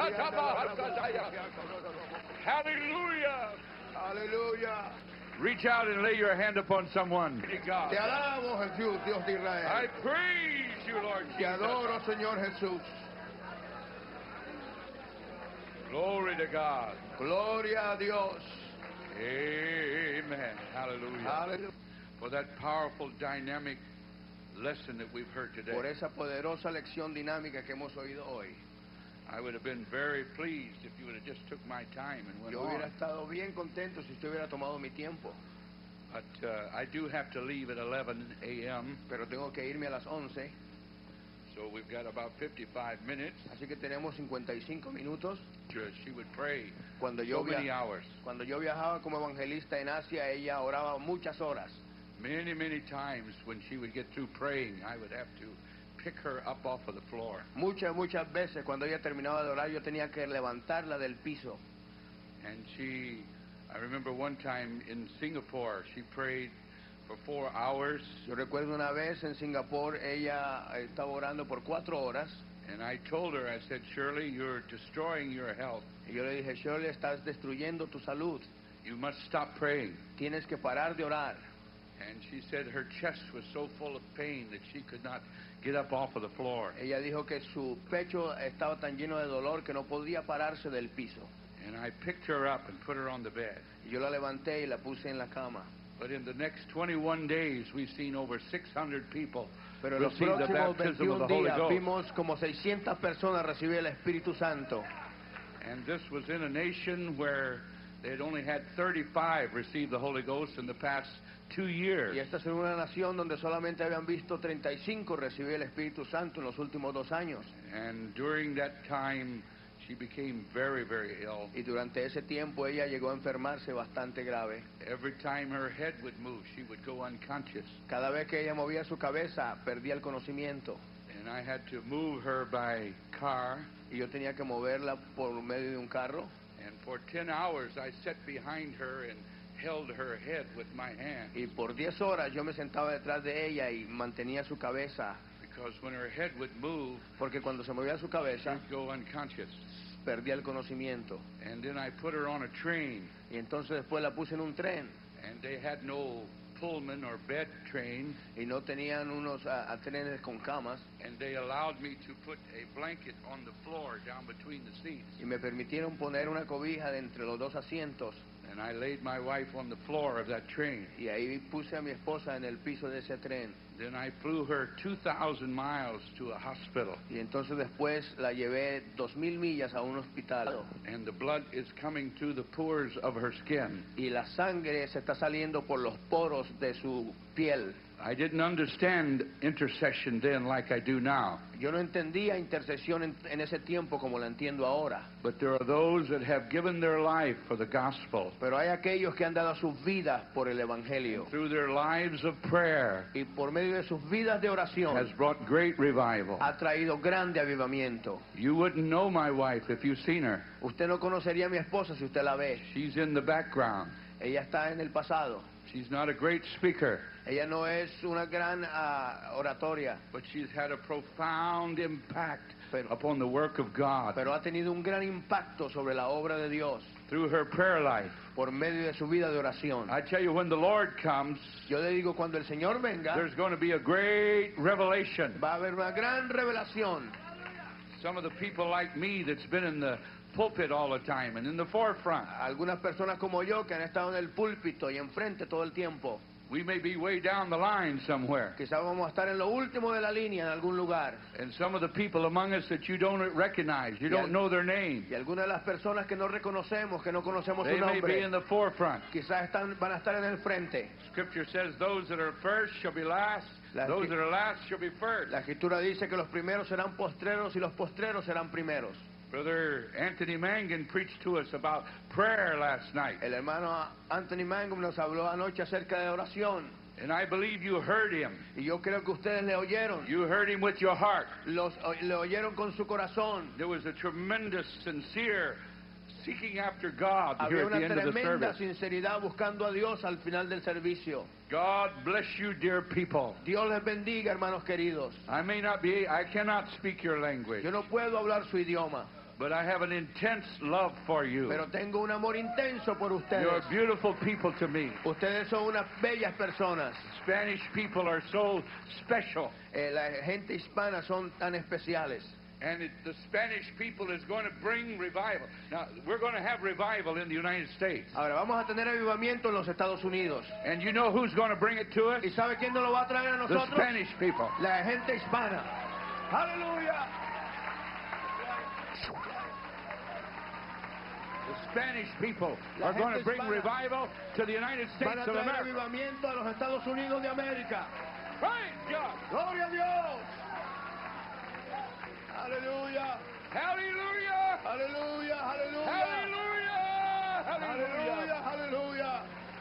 Hallelujah. Aleluya. Reach out and lay your hand upon someone. God. Te alabo, Jesús, Dios de Israel. I praise you, Lord Te Jesus. adoro, Señor Jesús. Glory to God. Gloria a Dios. Amen. Hallelujah. Aleluya. For that powerful, dynamic lesson that we've heard today. Por esa poderosa lección dinámica que hemos oído hoy. I would have been very pleased if you would have just took my time and went Yo hubiera on. estado bien contento si usted hubiera tomado mi tiempo. But I do have to leave at 11 a.m. Pero tengo que irme a las 11. So we've got about 55 minutes. Así que tenemos 55 minutos. She would pray Cuando so many hours. Cuando yo viajaba como evangelista en Asia, ella oraba muchas horas. Many, many times when she would get through praying, I would have to pick her up off of the floor. Muchas veces cuando ella terminaba de orar, yo tenía que levantarla del piso. And I remember one time in Singapore, she prayed for 4 hours. Yo recuerdo una vez en Singapur, ella estaba orando por 4 horas. And I told her, I said, Shirley, you're destroying your health. Y yo le dije, Shirley, estás destruyendo tu salud. You must stop praying. Tienes que parar de orar. And she said her chest was so full of pain that she could not get up off of the floor. Ella dijo que su pecho estaba tan lleno de dolor que no podía pararse del piso. And I picked her up and put her on the bed. Y yo la levanté y la puse en la cama. But in the next 21 days, we've seen over 600 people Pero en los receive the próximos baptism of 21 the Holy días Ghost. vimos como 600 personas recibir el Espíritu Santo. And this was in a nation where they had only had 35 receive the Holy Ghost in the past 2 years. Y esta es una nación donde solamente habían visto 35 recibir el Espíritu Santo en los últimos 2 años. And during that time, she became very, very ill. Y durante ese tiempo ella llegó a enfermarse bastante grave. Every time her head would move, she would go unconscious. Cada vez que ella movía su cabeza, perdía el conocimiento. And I had to move her by car. Y yo tenía que moverla por medio de un carro. And for 10 hours, I sat behind her and held her head with my hand. Y por 10 horas yo me sentaba detrás de ella y mantenía su cabeza. Because when her head would move, Porque cuando se movía su cabeza, she'd go unconscious. perdía el conocimiento. And then I put her on a train. Y entonces después la puse en un tren. And they had no Pullman or bed train. Y no tenían unos trenes con camas. And they allowed me to put a blanket on the floor down between the seats. Y me permitieron poner una cobija de entre los 2 asientos. And I laid my wife on the floor of that train. Y ahí puse a mi esposa en el piso de ese tren. Then I flew her 2,000 miles to a hospital. Y entonces después la llevé 2,000 millas a un hospital. And the blood is coming through the pores of her skin. Y la sangre se está saliendo por los poros de su piel. I didn't understand intercession then like I do now. Yo no entendía intercesión en ese tiempo como la entiendo ahora. But there are those that have given their life for the gospel. Pero hay aquellos que han dado sus vidas por el evangelio. Through their lives of prayer Y por medio de sus vidas de oración has brought great revival. ha traído grande avivamiento. You wouldn't know my wife if you've seen her. Usted no conocería a mi esposa si usted la ve. She's in the background. Ella está en el pasado. She's not a great speaker, Ella no es una gran oratoria, but she's had a profound impact Pero- upon the work of God pero ha tenido un gran impacto sobre la obra de Dios through her prayer life. por medio de su vida de oración. I tell you, when the Lord comes, Yo le digo, cuando el Señor venga, there's going to be a great revelation. va a haber una gran revelación. Some of the people like me that's been in the pulpit all the time and in the forefront, Algunas personas como yo que han estado en el púlpito y enfrente todo el tiempo, we may be way down the line somewhere. quizás vamos a estar en lo último de la línea en algún lugar. And some of the people among us that you don't recognize, you don't know their name, Y algunas de las personas que no reconocemos, que no conocemos they su may be in nombre, the forefront. quizás van a estar en el frente. Scripture says those that are first shall be last, La those that are last shall be first. La Escritura dice que los primeros serán postreros y los postreros serán primeros. Brother Anthony Mangan preached to us about prayer last night. El hermano Anthony Mangum nos habló anoche acerca de oración. And I believe you heard him. Y yo creo que ustedes le oyeron. You heard him with your heart. Le oyeron con su corazón. There was a tremendous, sincere seeking after God here Había at the una end of the tremenda service. sinceridad buscando a Dios al final del servicio. God bless you, dear people. Dios les bendiga, hermanos queridos. I cannot speak your language, Yo no puedo hablar su idioma, But I have an intense love for you. pero tengo un amor intenso por ustedes. You're beautiful people to me. Ustedes son unas bellas personas. Spanish people are so special. La gente hispana son tan especiales. And the Spanish people is going to bring revival. Now, we're going to have revival in the United States. Ahora, vamos a tener avivamiento en los Estados Unidos. And you know who's going to bring it to us? ¿Y sabe quién nos lo va a traer a The nosotros? Spanish people. La gente hispana. ¡Aleluya! The Spanish people La are going to gente bring hispana revival to the United Van States a of traer America. avivamiento a los Estados Unidos de América. Praise God. ¡Gloria a Dios! ¡Aleluya! Hallelujah. ¡Aleluya! ¡Aleluya! Hallelujah. ¡Aleluya! Hallelujah. ¡Aleluya!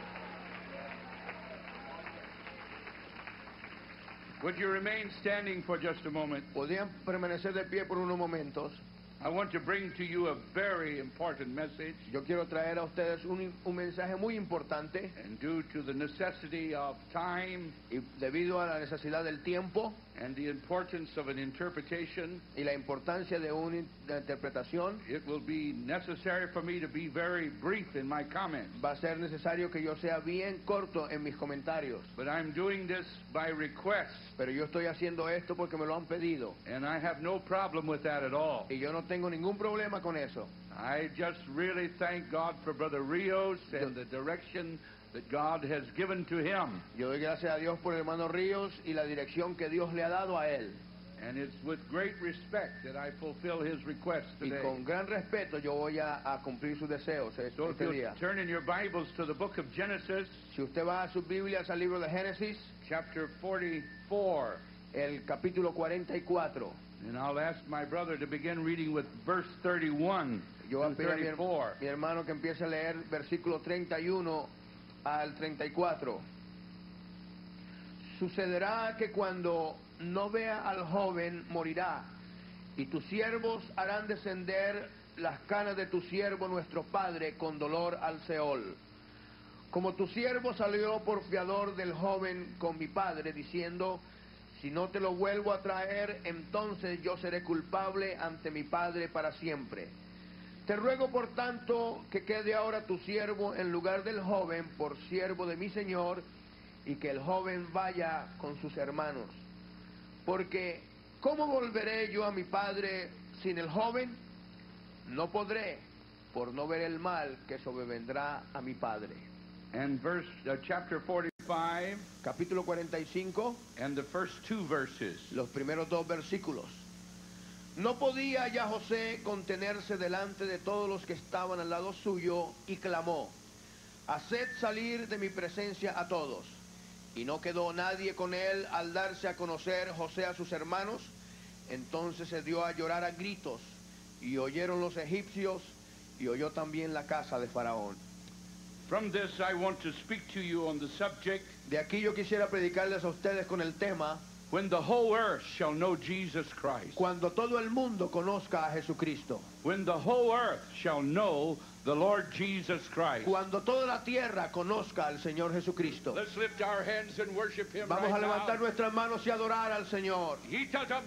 Would you remain standing for just a moment? Podían permanecer de pie por unos momentos. I want to bring to you a very important message. Yo quiero traer a ustedes un mensaje muy importante And due to the necessity of time y debido a la necesidad del tiempo and the importance of an interpretation, y la importancia de una interpretación, it will be necessary for me to be very brief in my comments. va a ser necesario que yo sea bien corto en mis comentarios. But I'm doing this by request, Pero yo estoy haciendo esto porque me lo han pedido. and I have no problem with that at all. Y yo no tengo ningún problema con eso. I just really thank God for Brother Rios and the direction that God has given to him. Yo doy gracias a Dios por el hermano Ríos y la dirección que Dios le ha dado a él. And it's with great respect that I fulfill his request Y today. con gran respeto yo voy a cumplir sus deseos So if este you'll día. turn in your Bibles to the book of Genesis, Si usted va a sus Biblias al libro de Génesis, chapter 44, el capítulo 44. and I'll ask my brother to begin reading with verse 31 Yo voy a to pedir a mi 34. mi hermano que empiece a leer versículo 31 al 34. Sucederá que cuando no vea al joven morirá, y tus siervos harán descender las canas de tu siervo nuestro padre con dolor al Seol. Como tu siervo salió por fiador del joven con mi padre, diciendo, si no te lo vuelvo a traer, entonces yo seré culpable ante mi padre para siempre. Te ruego por tanto que quede ahora tu siervo en lugar del joven por siervo de mi señor, y que el joven vaya con sus hermanos. Porque, ¿cómo volveré yo a mi padre sin el joven? No podré, por no ver el mal que sobrevendrá a mi padre. And chapter 45 Capítulo 45, and the first two verses. los primeros dos versículos. No podía ya José contenerse delante de todos los que estaban al lado suyo, y clamó, haced salir de mi presencia a todos. Y no quedó nadie con él al darse a conocer José a sus hermanos. Entonces se dio a llorar a gritos, y oyeron los egipcios, y oyó también la casa de Faraón. From this, I want to speak to you on the subject, De aquí yo quisiera predicarles a ustedes con el tema, when the whole earth shall know Jesus Christ. cuando todo el mundo conozca a Jesucristo. When the whole earth shall know the Lord Jesus Christ. Cuando toda la tierra conozca al Señor Jesucristo. Let's lift our hands and worship Him Vamos a right levantar now. nuestras manos y adorar al Señor. In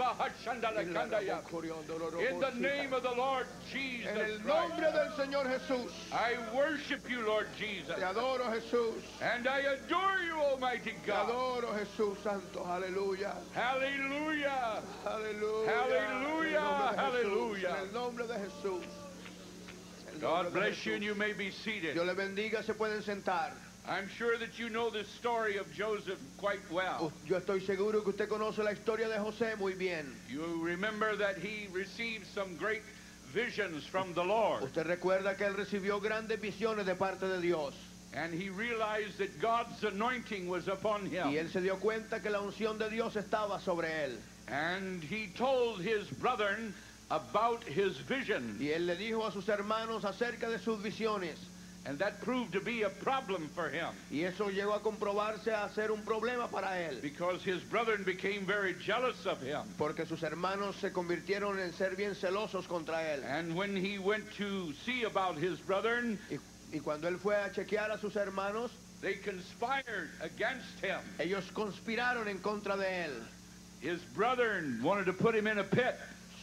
the name of the Lord Jesus En el Christ. nombre del Señor Jesús. I worship you, Lord Jesus. Te adoro, Jesús. And I adore you, Almighty Te God. adoro, Jesús Santo. Aleluya. Hallelujah. Aleluya. Hallelujah. Hallelujah. En el nombre de Jesús. En el nombre God de bless you, and Jesús. you may be seated. Dios le bendiga, se pueden sentar. I'm sure that you know this story of Joseph quite well. Yo estoy seguro que usted conoce la historia de José muy bien. You remember that he received some great visions from the Lord. Usted recuerda que él recibió grandes visiones de parte de Dios. And he realized that God's anointing was upon Y him. él se dio cuenta que la unción de Dios estaba sobre él. And he told his brethren about his vision. Y él le dijo a sus hermanos acerca de sus visiones. And that proved to be a problem for him, Y eso llegó a comprobarse a ser un problema para él. because his brethren became very jealous of him. Porque sus hermanos se convirtieron en ser bien celosos contra él. And when he went to see about his brethren, Y cuando él fue a chequear a sus hermanos, they conspired against him. ellos conspiraron en contra de él. His brethren wanted to put him in a pit.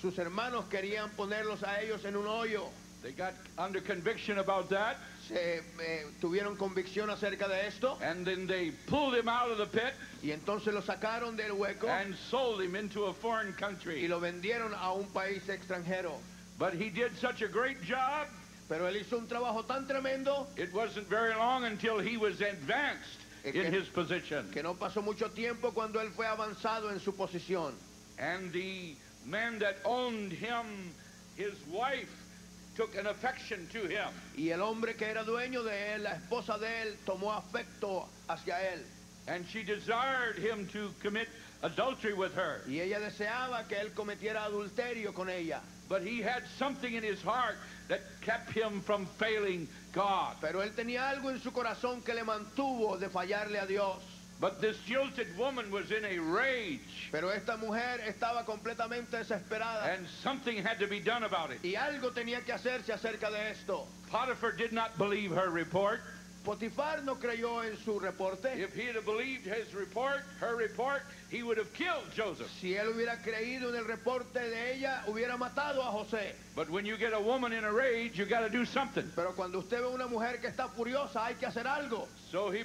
sus hermanos querían ponerlos a ellos en un hoyo. They got under conviction about that. Tuvieron convicción acerca de esto. And then they pulled him out of the pit. Y entonces lo sacaron del hueco. And sold him into a foreign country. Y lo vendieron a un país extranjero. But he did such a great job. Pero él hizo un trabajo tan tremendo. It wasn't very long until he was advanced in his position. Que no pasó mucho tiempo cuando él fue avanzado en su posición. And the man that owned him, his wife, took an affection to him. Y el hombre que era dueño de él, la esposa de él, tomó afecto hacia él. And she desired him to commit adultery with her. Y ella deseaba que él cometiera adulterio con ella. But he had something in his heart that kept him from failing God. Pero él tenía algo en su corazón que le mantuvo de fallarle a Dios. But this jilted woman was in a rage. Pero esta mujer estaba completamente desesperada. And something had to be done about it. Y algo tenía que hacerse acerca de esto. Potiphar did not believe her report. Potifar no creyó en su reporte. If he had believed his report, her report, he would have killed Joseph. Si él hubiera creído en el reporte de ella, hubiera matado a José. But when you get a woman in a rage, you got to do something. Pero cuando usted ve una mujer que está furiosa, hay que hacer algo. So he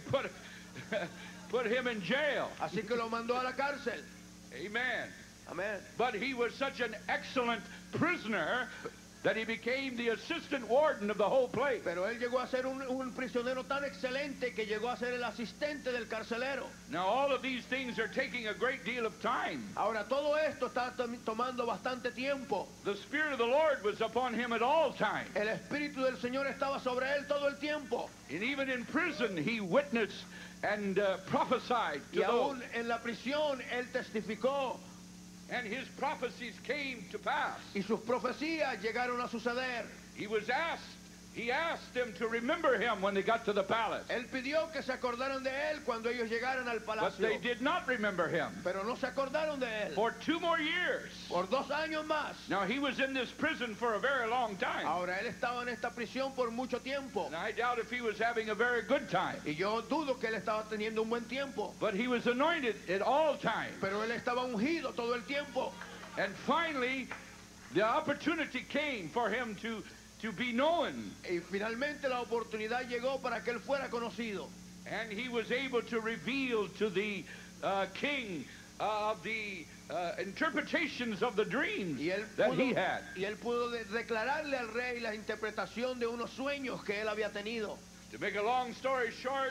put him in jail. Así que lo mandó a la cárcel. Amen. Amén. But he was such an excellent prisoner that he became the assistant warden of the whole place. Pero él llegó a ser un prisionero tan excelente que llegó a ser el asistente del carcelero. Now all of these things are taking a great deal of time. Ahora todo esto está tomando bastante tiempo. The Spirit of the Lord was upon him at all times. El Espíritu del Señor estaba sobre él todo el tiempo. And even in prison he witnessed and prophesied to Y aún those. en la prisión él testificó. And his prophecies came to pass. Y sus profecías llegaron a suceder. He asked them to remember him when they got to the palace. Él pidió que se acordaran de él cuando ellos llegaran al But palacio. they did not remember him. Pero no se acordaron de él. For 2 more years. Por 2 años más. Now he was in this prison for a very long time. Ahora él estaba en esta prisión por mucho tiempo. And I doubt if he was having a very good time. Y yo dudo que él estaba teniendo un buen tiempo. But he was anointed at all times. Pero él estaba ungido todo el tiempo. And finally, the opportunity came for him to be known. Y finalmente la oportunidad llegó para que él fuera conocido. And he was able to reveal to the king of the interpretations of the dreams that he had. Y él pudo declararle al rey la interpretación de unos sueños que él había tenido. To make a long story short,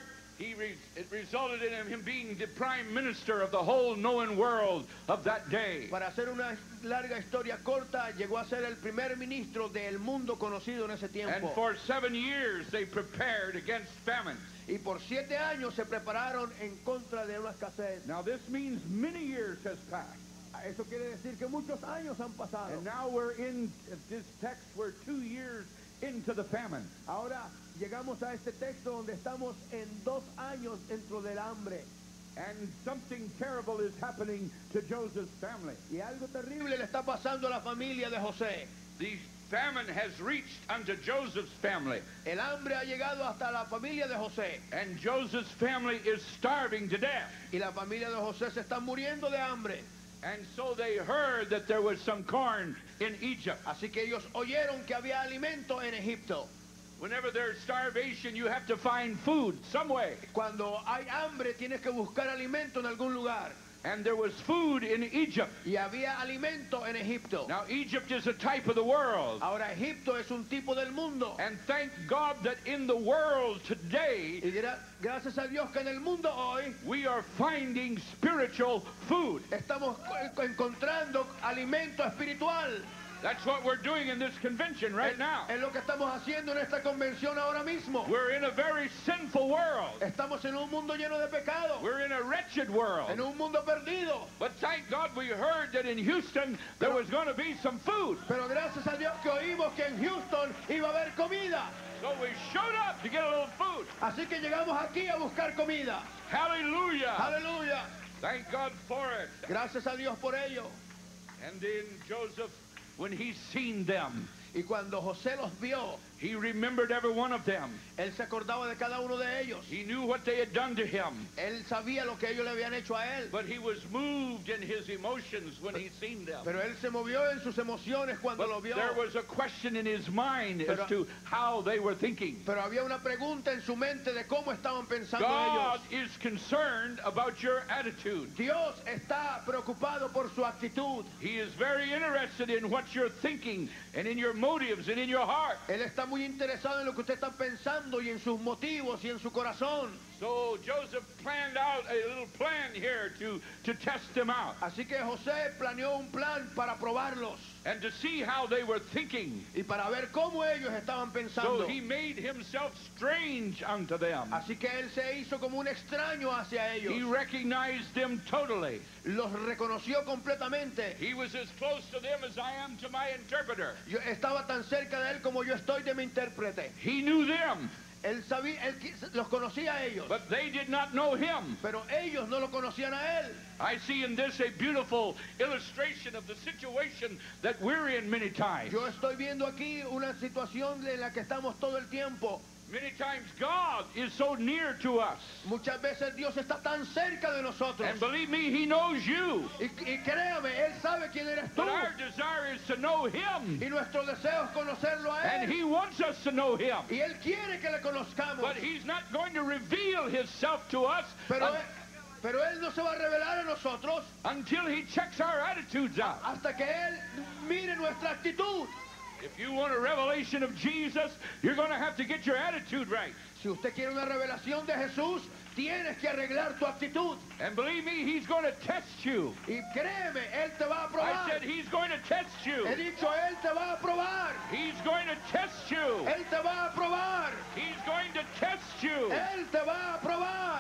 it resulted in him being the prime minister of the whole known world of that day. Para hacer una larga historia corta, llegó a ser el primer ministro del mundo conocido en ese tiempo. And for 7 years they prepared against famine. Y por 7 años se prepararon en contra de una escasez. Now this means many years has passed. Eso quiere decir que muchos años han pasado. And now we're in this text, we're 2 years into the famine. Ahora llegamos a este texto donde estamos en 2 años dentro del hambre. And something terrible is happening to Joseph's family. Y algo terrible le está pasando a la familia de José. The famine has reached unto Joseph's family. El hambre ha llegado hasta la familia de José. And Joseph's family is starving to death. Y la familia de José se está muriendo de hambre. And so they heard that there was some corn in Egypt. Así que ellos oyeron que había alimento en Egipto. Whenever there's starvation, you have to find food some way. Cuando hay hambre, tienes que buscar alimento en algún lugar. And there was food in Egypt. Y había alimento en Egipto. Now Egypt is a type of the world. Ahora Egipto es un tipo del mundo. And thank God that in the world today, Y gracias a Dios que en el mundo hoy we are finding spiritual food. estamos encontrando alimento espiritual. That's what we're doing in this convention right now. Es lo que estamos haciendo en esta convención ahora mismo. We're in a very sinful world. Estamos en un mundo lleno de pecado. We're in a wretched world. En un mundo perdido. But thank God we heard that in Houston there was going to be some food. Pero gracias a Dios que oímos que en Houston iba a haber comida. So we showed up to get a little food. Así que llegamos aquí a buscar comida. Hallelujah. Aleluya. Thank God for it. Gracias a Dios por ello. And then Joseph, when he seen them, Y cuando José los vio, he remembered every one of them. él se acordaba de cada uno de ellos. He knew what they had done to him. Él sabía lo que ellos le habían hecho a él. But he was moved in his emotions when he seen them. Pero él se movió en sus emociones cuando lo vio. There was a question in his mind as to how they were thinking. Pero había una pregunta en su mente de cómo estaban pensando God ellos. is concerned about your attitude. Dios está preocupado por su actitud. He is very interested in what you're thinking and in your motives and in your heart. Él está muy interesado en lo que usted está pensando y en sus motivos y en su corazón. So Joseph planned out a little plan here to test them out. Así que José planeó un plan para probarlos And to see how they were thinking. y para ver cómo ellos estaban pensando. So he made himself strange unto them. Así que él se hizo como un extraño hacia ellos. He recognized them totally. Los reconoció completamente. He was as close to them as I am to my interpreter. Yo estaba tan cerca de él como yo estoy de mi intérprete. He knew them. Él sabía, él los conocía a ellos. But they did not know him. Pero ellos no lo conocían a él. I see in this a beautiful illustration of the situation that we're in many times. Yo estoy viendo aquí una situación en la que estamos todo el tiempo. Many times God is so near to us. Muchas veces Dios está tan cerca de nosotros. And believe me, He knows you. Y créame, Él sabe quién eres tú. But our desire is to know Him. Y nuestro deseo es conocerlo a Él. And He wants us to know Him. Y Él quiere que le conozcamos. But He's not going to reveal Himself to us Pero Él no se va a revelar a nosotros until He checks our attitudes out. hasta que Él mire nuestra actitud. If you want a revelation of Jesus, you're going to have to get your attitude right. Si usted quiere una revelación de Jesús, tienes que arreglar tu actitud. And believe me, He's going to test you. Y créeme, Él te va a probar. I said He's going to test you. He dicho, Él te va a probar. He's going to test you. Él te va a probar. He's going to test you. Él te va a probar.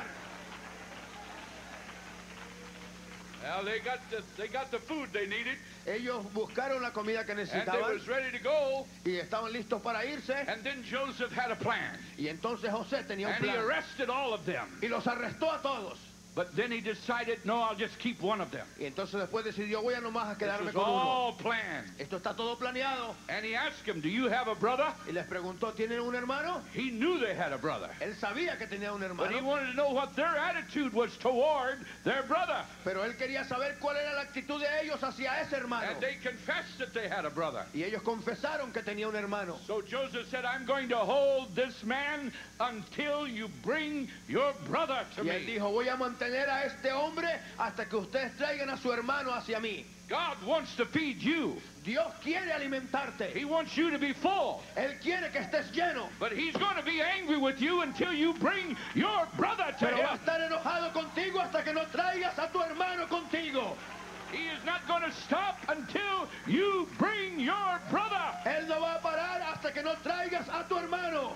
Well, they got the food they needed. Ellos buscaron la comida que And they necesitaban was ready to go. y estaban listos para irse. And then Joseph had a plan. Y entonces José tenía un And he plan arrested all of them. y los arrestó a todos. But then he decided, no, I'll just keep one of them. Y entonces después decidió, voy a nomás a This quedarme was con uno. all planned. Esto está todo planeado. And he asked him, do you have a brother? Y les preguntó, ¿tienen un hermano? He knew they had a brother. Él sabía que tenía un But he hermano, wanted to know what their attitude was toward their brother. pero él quería saber cuál era la actitud de ellos hacia ese hermano. And they confessed that they had a brother. Y ellos confesaron que tenía un hermano. So Joseph said, I'm going to hold this man until you bring your brother to Y él me. dijo, voy a mantener a este hombre hasta que ustedes traigan a su hermano hacia mí. God wants to feed you. Dios quiere alimentarte. He wants you to be full. Él quiere que estés lleno. But He's going to be angry with you until you bring your brother to Pero va a Him. estar enojado contigo hasta que no traigas a tu hermano contigo. He is not going to stop until you bring your brother. Él no va a parar hasta que no traigas a tu hermano.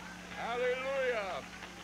Hallelujah.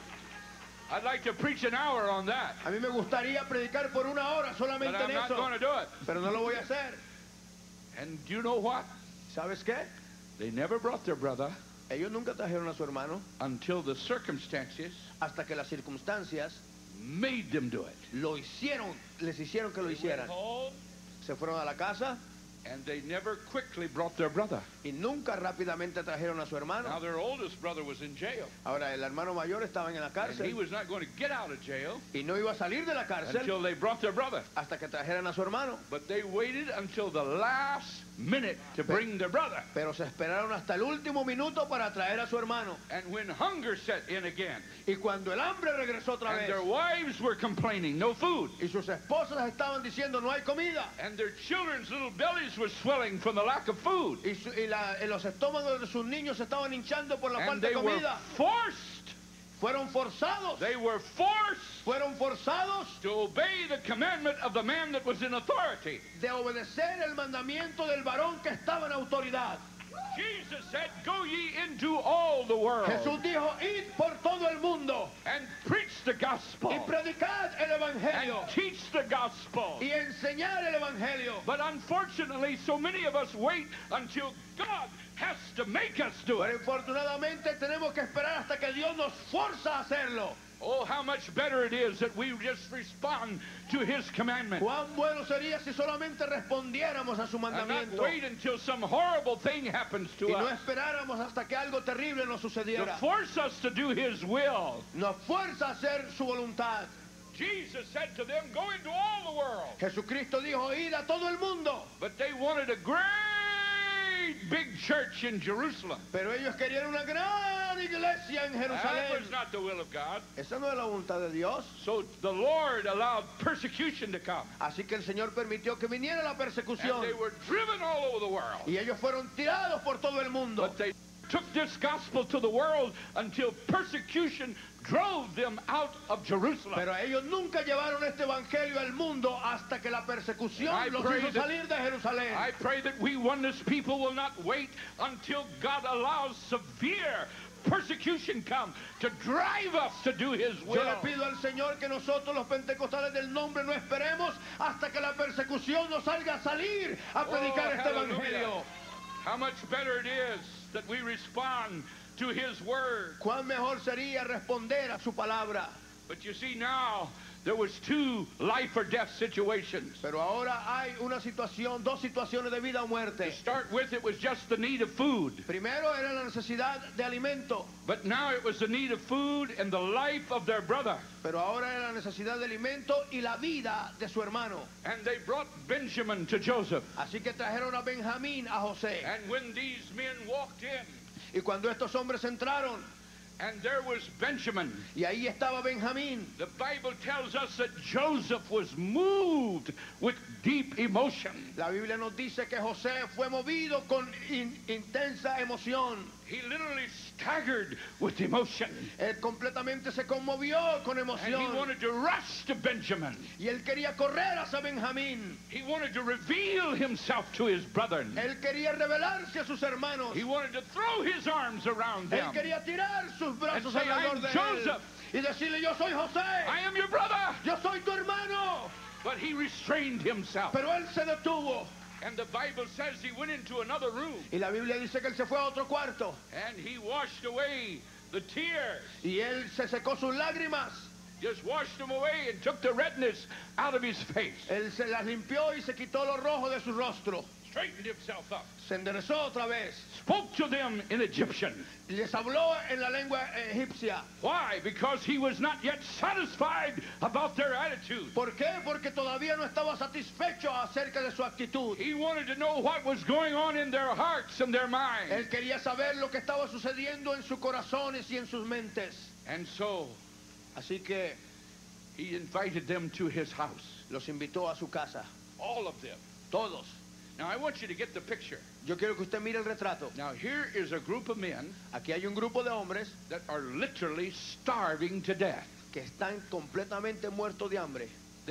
I'd like to preach an hour on that. A mí me gustaría predicar por una hora But solamente I'm en not eso. going to do it. Pero no lo voy a hacer. And do you know what? ¿Sabes qué? They never brought their brother Ellos nunca trajeron a su hermano until the circumstances hasta que las circunstancias made them do it. lo hicieron, les hicieron que lo They went hicieran. home, Se fueron a la casa and they never quickly brought their brother. y nunca rápidamente trajeron a su Now hermano. their oldest brother was in jail. Ahora, el hermano mayor estaba en la And he cárcel was not going to get out of jail y no iba a salir de la cárcel until they brought their brother. hasta que trajeran a su hermano. But they waited until the last minute to bring their brother. Pero se esperaron hasta el último minuto para traer a su hermano. And when hunger set in again, Y cuando el hambre regresó otra and vez their wives were complaining, no food, y sus esposas estaban diciendo no hay comida and their children's little bellies were swelling from the lack of food, y los estómagos de sus niños se estaban hinchando por la and falta they de were comida, forced, fueron forzados fueron forced to obey the commandment of the man that was in authority. de obedecer el mandamiento del varón que estaba en autoridad. Jesus said, go ye into all the world Jesús dijo, id por todo el mundo and preach the gospel y predicad el and evangelio teach the gospel. y enseñar el evangelio. But unfortunately, so many of us wait until God has to make us do Pero it. infortunadamente tenemos que esperar hasta que Dios nos forza a hacerlo. Oh, how much better it is that we just respond to his commandment. Cuán bueno sería si solamente respondiéramos a su And not mandamiento wait until some horrible thing happens to y no us esperáramos hasta que algo terrible nos to sucediera. force us to do his will. Nos fuerza a hacer su voluntad. Jesus said to them, go into all the world. Jesucristo dijo, id a todo el mundo. But they wanted a great big church in Jerusalem. Pero ellos querían una gran iglesia en That Jerusalén. was not the will of God. Esa no es la voluntad de Dios. So the Lord allowed persecution to come. Así que el Señor permitió que viniera la And persecución. they were driven all over the world. Y ellos fueron tirados por todo el mundo. But they took this gospel to the world until persecution drove them out of Jerusalem. Pero ellos nunca llevaron este evangelio al mundo hasta que la persecución And I los pray hizo that- salir de Jerusalén. I pray that we oneness people will not wait until God allows severe persecution come to drive us to do his Yo will. le pido al Señor que nosotros los pentecostales del nombre no esperemos hasta que la persecución nos salga a salir a predicar este hallelujah. evangelio. How much better it is that we respond to his word. Cuán mejor sería responder a su palabra. But you see now, there was two life or death situations. Pero ahora hay una situación, dos situaciones de vida o muerte. To start with, it was just the need of food. Primero era la necesidad de alimento, But now it was the need of food and the life of their brother. pero ahora era la necesidad de alimento y la vida de su hermano. And they brought Benjamin to Joseph. Así que trajeron a Benjamín a José. And when these men walked in, Y cuando estos hombres entraron, and there was Benjamin, y ahí estaba Benjamín, the Bible tells us that Joseph was moved with deep emotion. la Biblia nos dice que José fue movido con intensa emoción. He literally staggered with emotion. Él completamente se conmovió con And he emoción. wanted to rush to Benjamin. Y él quería correr hacia Benjamín. He wanted to reveal himself to his brethren. Él quería revelarse a sus hermanos. He wanted to throw his arms around Él them. quería tirar sus brazos And say, alrededor "I'm de él. Joseph. Y decirle, yo soy José. I am your brother. Yo soy tu hermano. But he restrained himself. Pero él se detuvo. And the Bible says he went into another room. Y la Biblia dice que él se fue a otro cuarto. And he washed away the tears. Y él se secó sus lágrimas. Just washed them away and took the redness out of his face. Él se las limpió y se quitó lo rojo de su rostro. Straightened himself up. Se enderezó otra vez. Spoke to them in Egyptian. Y les habló en la lengua egipcia. Why? Because he was not yet satisfied about their attitude. ¿Por qué? Porque todavía no estaba satisfecho acerca de su actitud. He wanted to know what was going on in their hearts and their minds. Él quería saber lo que estaba sucediendo en sus corazones y en sus mentes. And so Así que he invited them to his house. los invitó a su casa. All of them. Todos. Now I want you to get the picture. Yo quiero que usted mire el retrato. Now here is a group of men Aquí hay un grupo de hombres that are literally starving to death. que están completamente muertos de hambre.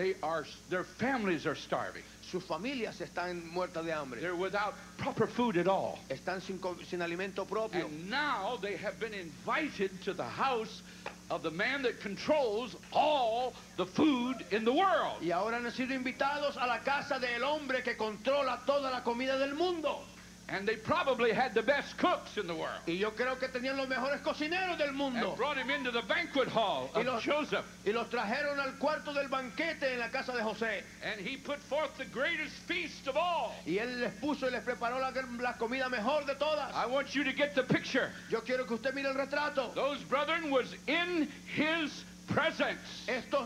Their families are starving. Sus familias están muertas de hambre. They're without proper food at all. Están sin alimento propio. And now they have been invited to the house of the man that controls all the food in the world. Y ahora han sido invitados a la casa del hombre que controla toda la comida del mundo. And they probably had the best cooks in the world. Y yo creo que tenían los mejores cocineros del mundo. And brought him into the banquet hall of Joseph. Y los trajeron al cuarto del banquete en la casa de José. And he put forth the greatest feast of all. Y él les puso y les preparó la comida mejor de todas. I want you to get the picture. Yo quiero que usted mire el retrato. Those brethren was in his presence. Estos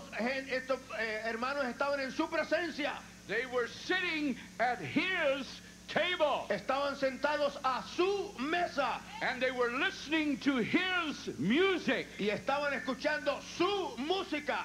hermanos estaban en su presencia. They were sitting at his table. Estaban sentados a su mesa. And they were listening to his music. Y estaban escuchando su música.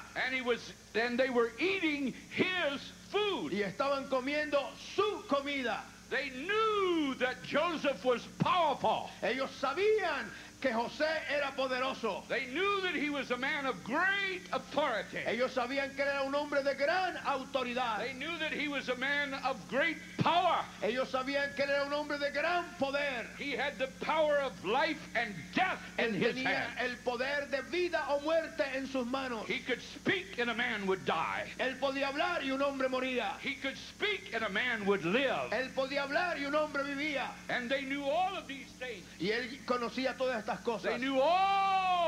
And they were eating his food. Y estaban comiendo su comida. They knew that Joseph was powerful. Ellos sabían que José era poderoso. They knew that he was a man of great authority. Ellos sabían que era un hombre de gran autoridad. They knew that he was a man of great power. Ellos sabían que era un hombre de gran poder. He had the power of life and death in his Tenía hand. el poder de vida o muerte en sus manos. He could speak and a man would die. Él podía hablar y un hombre moría. He could speak and a man would live. Él podía hablar y un hombre vivía. And they knew all of these things. Y él conocía todas estas cosas. They knew all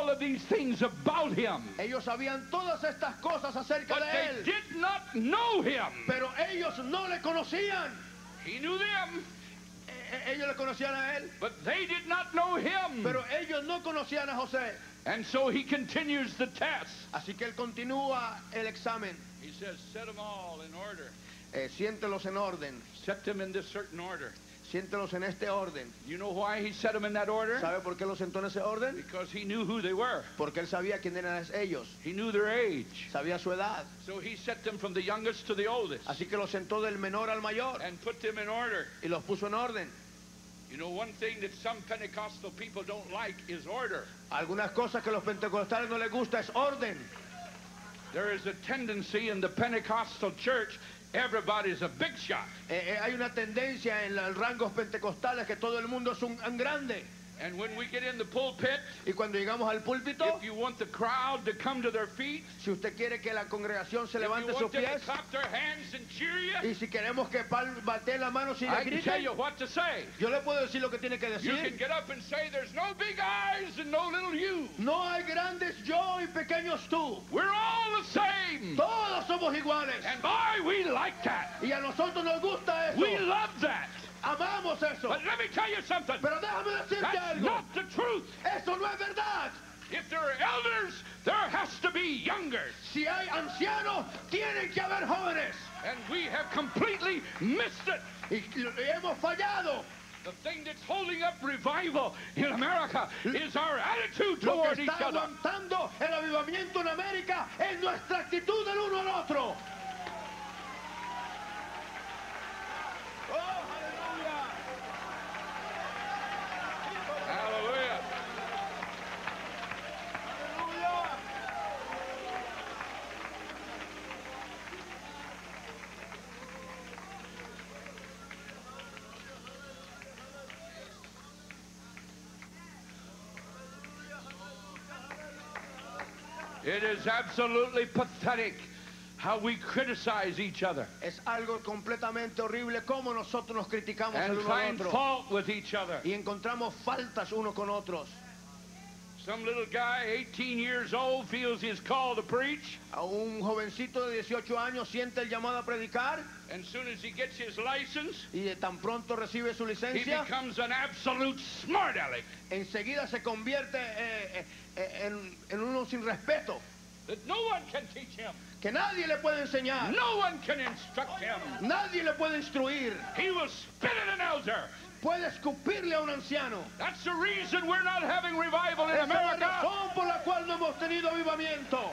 all of these things about him. Ellos sabían todas estas cosas acerca But de they él, did not know him. pero ellos no le conocían. He knew them, Ellos le conocían a él, but they did not know him. pero ellos no conocían a José. And so he continues the test. Así que él continúa el examen. He says, set them all in order. Siéntelos en orden. Set them in this certain order. Siéntelos en este orden. You know why he set them in that order? ¿Sabe por qué los sentó en ese orden? Because he knew who they were. Porque él sabía quién eran ellos. He knew their age. Sabía su edad. So he set them from the youngest to the oldest. Así que los sentó del menor al mayor. And put them in order. Y los puso en orden. You know, one thing that some Pentecostal people don't like is order. Algunas cosas que los pentecostales no les gusta es orden. There is a tendency in the Pentecostal church, everybody's a big shot. Hay una tendencia en los rangos pentecostales que todo el mundo es un grande. And when we get in the pulpit, Y cuando llegamos al púlpito, if you want the crowd to come to their feet, si usted quiere que la congregación se if you levante sus want them to pies, clap their hands and cheer you, y si queremos que bateen las manos y le I can tell griten, you what to say. yo le puedo decir lo que tiene que You can decir. get up and say, there's no big eyes and no little you. No hay grandes yo y pequeños tú. We're all the same. Todos somos iguales. And boy, we like that. Y a nosotros nos gusta eso. We love that. Amamos eso. But let me tell you something. Pero déjame decirte That's algo. not the truth. Eso no es verdad. If there are elders, there has to be youngers. Si hay ancianos, tienen que haber jóvenes. And we have completely missed it. Y hemos fallado. The thing that's holding up revival in America is our attitude Lo toward que each está other. aguantando el avivamiento en América es nuestra actitud del uno al otro. Oh, aleluya. Hallelujah. Aleluya. It is absolutely pathetic how we criticize each other Es algo completamente horrible cómo nosotros nos criticamos el and uno al find otro fault with each other. y encontramos faltas uno con otros. Some little guy, 18 years old, feels he's called to preach, A un jovencito de 18 años siente el llamado a predicar and as soon as he gets his license, y de tan pronto recibe su he licencia, becomes an absolute smart aleck enseguida se convierte en uno sin respeto, that no one can teach him. que nadie le puede enseñar, No one can instruct him. nadie le puede instruir, He will spit at an elder. puede escupirle a un anciano. That's the reason we're not having revival in Esa es la America. razón por la cual no hemos tenido avivamiento.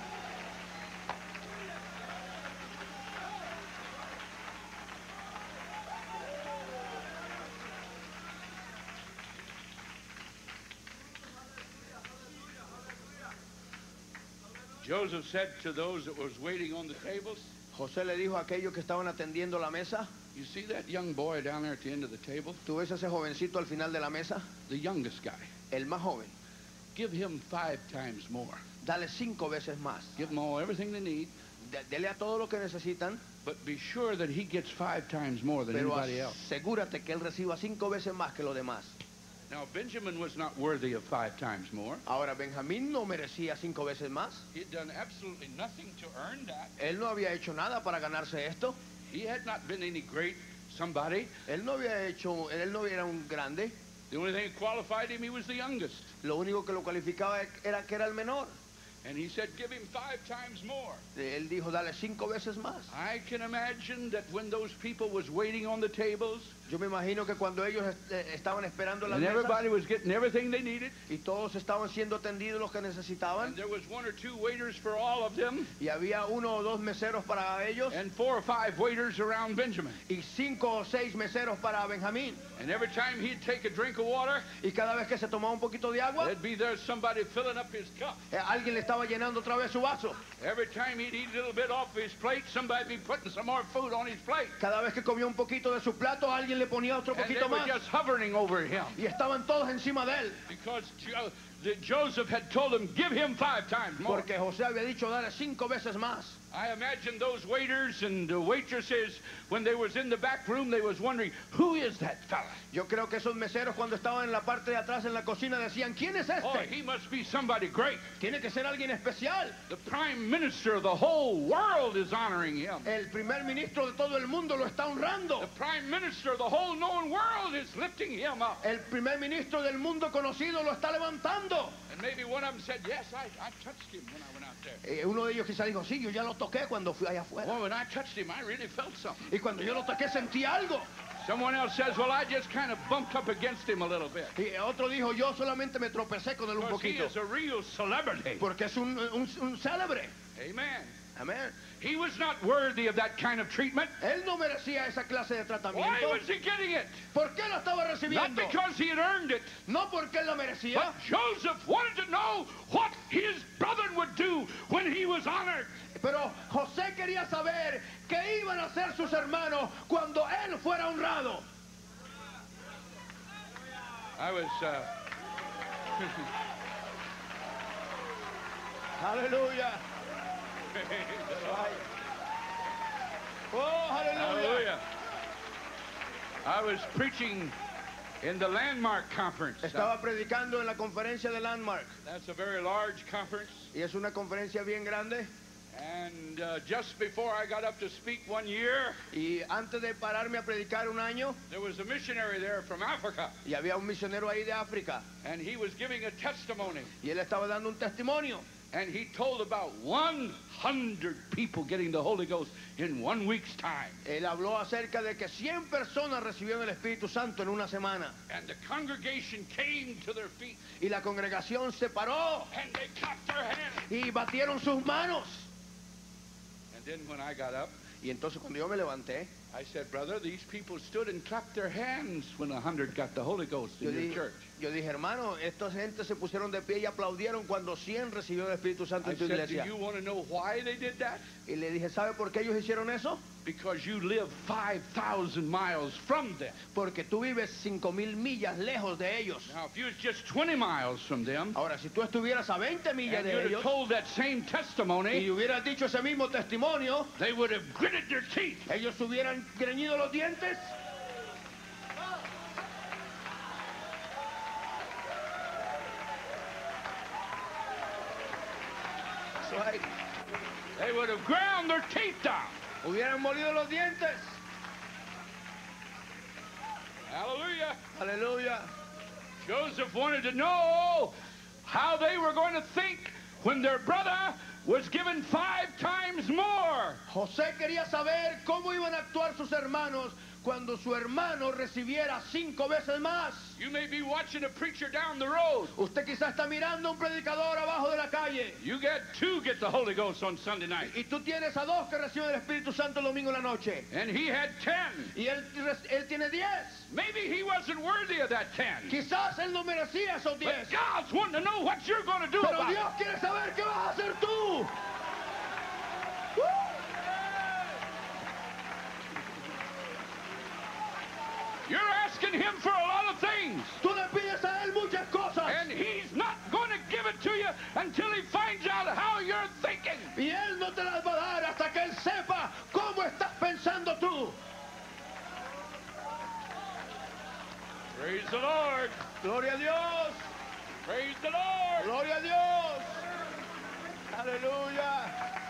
Joseph said to those that was waiting on the tables, José le dijo a aquellos que estaban atendiendo la mesa, you see that young boy down there at the end of the table? ¿tú ves ese jovencito al final de la mesa? The youngest guy. El más joven. Give him 5 times more. Dale 5 veces más. Give them all everything they need, Dele a todo lo que necesitan, but be sure that he gets 5 times more than pero anybody else. asegúrate que él reciba 5 veces más que los demás. Now, Benjamin was not worthy of 5 times more. Ahora, Benjamín no merecía 5 veces más. He had done absolutely nothing to earn that. Él no había hecho nada para ganarse esto. He had not been any great somebody. Él no era un grande. The only thing that qualified him, he was the youngest. Lo único que lo calificaba era que era el menor. And he said, give him 5 times more. Él dijo, dale 5 veces más. I can imagine that when those people was waiting on the tables, Yo me imagino que cuando ellos estaban esperando las and mesas everybody was getting everything they needed, y todos estaban siendo atendidos los que necesitaban, and there was 1 or 2 waiters for all of them, y había 1 o 2 meseros para ellos, and 4 or 5 waiters around Benjamin. y 5 o 6 meseros para Benjamín. And every time he'd take a drink of water, Y cada vez que se tomaba un poquito de agua, there'd be there somebody filling up his cup. alguien le estaba llenando otra vez su vaso. Every time he'd eat a little bit off his plate, somebody'd be putting some more food on his plate. Cada vez que comía un poquito de su plato, alguien le ponía otro And they poquito were más. just hovering over him. Y estaban todos encima de él. Because Joseph had told him, give him 5 times more. Porque José había dicho, dale 5 veces más. I imagine those waiters and waitresses, when they was in the back room, they was wondering, who is that fella? Yo creo que esos meseros cuando estaban en la parte de atrás en la cocina decían, ¿quién es este? Oh, he must be somebody great. Tiene que ser alguien especial. The prime minister of the whole world is honoring him. El primer ministro de todo el mundo lo está honrando. The prime minister of the whole known world is lifting him up. El primer ministro del mundo conocido lo está levantando. And maybe one of them said, yes, I touched him when I went out there. Uno de ellos quizá dijo, sí, yo ya lo toqué cuando fui allá afuera. Oh, when I touched him, I really felt something. Y cuando yo lo toqué sentí algo. Someone else says, well, I just kind of bumped up against him a little bit. Y otro dijo, yo solamente me tropecé con él un Because he poquito. is a real celebrity. Porque es un célebre. Amen. Amén. He was not worthy of that kind of treatment. Él no merecía esa clase de Why tratamiento. was he getting it? ¿Por qué lo estaba Not recibiendo? because he had earned it, No porque él lo merecía. but Joseph wanted to know what his brother would do when he was honored. Pero José quería saber qué iban a hacer sus hermanos cuando él fuera honrado. I was, Aleluya. Oh, aleluya. hallelujah. I was preaching in the Landmark Conference. Estaba predicando en la conferencia de Landmark. That's a very large conference. Y es una conferencia bien grande. And just before I got up to speak one year, Y antes de pararme a predicar un año, there was a missionary there from Africa. y había un misionero ahí de África. And he was giving a testimony. Y él estaba dando un testimonio. And he told about 100 people getting the Holy Ghost in 1 week's time. Él habló acerca de que 100 personas recibieron el Espíritu Santo en una semana. And the congregation came to their feet. Y la congregación se paró And they clapped their hands. y batieron sus manos. And then when I got up, Y entonces cuando yo me levanté, I said, brother, these people stood and clapped their hands when 100 got the Holy Ghost yo in your dije, church. hermano, esta gente se pusieron de pie y aplaudieron cuando 100 recibió el Espíritu Santo I en tu said, do iglesia. you want to know why they did that? Y le dije, ¿sabe por qué ellos hicieron eso? Because you live 5,000 miles from them. Porque tú vives 5,000 millas lejos de ellos. Now, if you was just 20 miles from them, Ahora, si tú estuvieras a 20 millas and de you'd have ellos told that same y testimony, hubieras dicho ese mismo testimonio, they would have gritted their teeth. ellos hubieran greñido los dientes. They would have ground their teeth down. Hubieran molido los dientes. Hallelujah. Aleluya. Joseph wanted to know how they were going to think when their brother was given 5 times more. José quería saber cómo iban a actuar sus hermanos cuando su hermano recibiera 5 veces más. You may be watching a preacher down the road. Usted quizás está mirando a un predicador abajo de la calle. You get 2 get the Holy Ghost on Sunday night. Y tú tienes a 2 que reciben el Espíritu Santo el domingo en la noche. And he had 10. Y él tiene 10. Maybe he wasn't worthy of that 10. Quizás él no merecía esos 10. But God's wanting to know what you're going to do Pero about it. Dios quiere saber qué vas a hacer tú. You're asking him for a lot of things. Tú le pides a él muchas cosas. And he's not going to give it to you until he finds out how you're thinking. Y él no te las va a dar hasta que él sepa cómo estás pensando tú. Praise the Lord. Gloria a Dios. Praise the Lord. Gloria a Dios. Aleluya.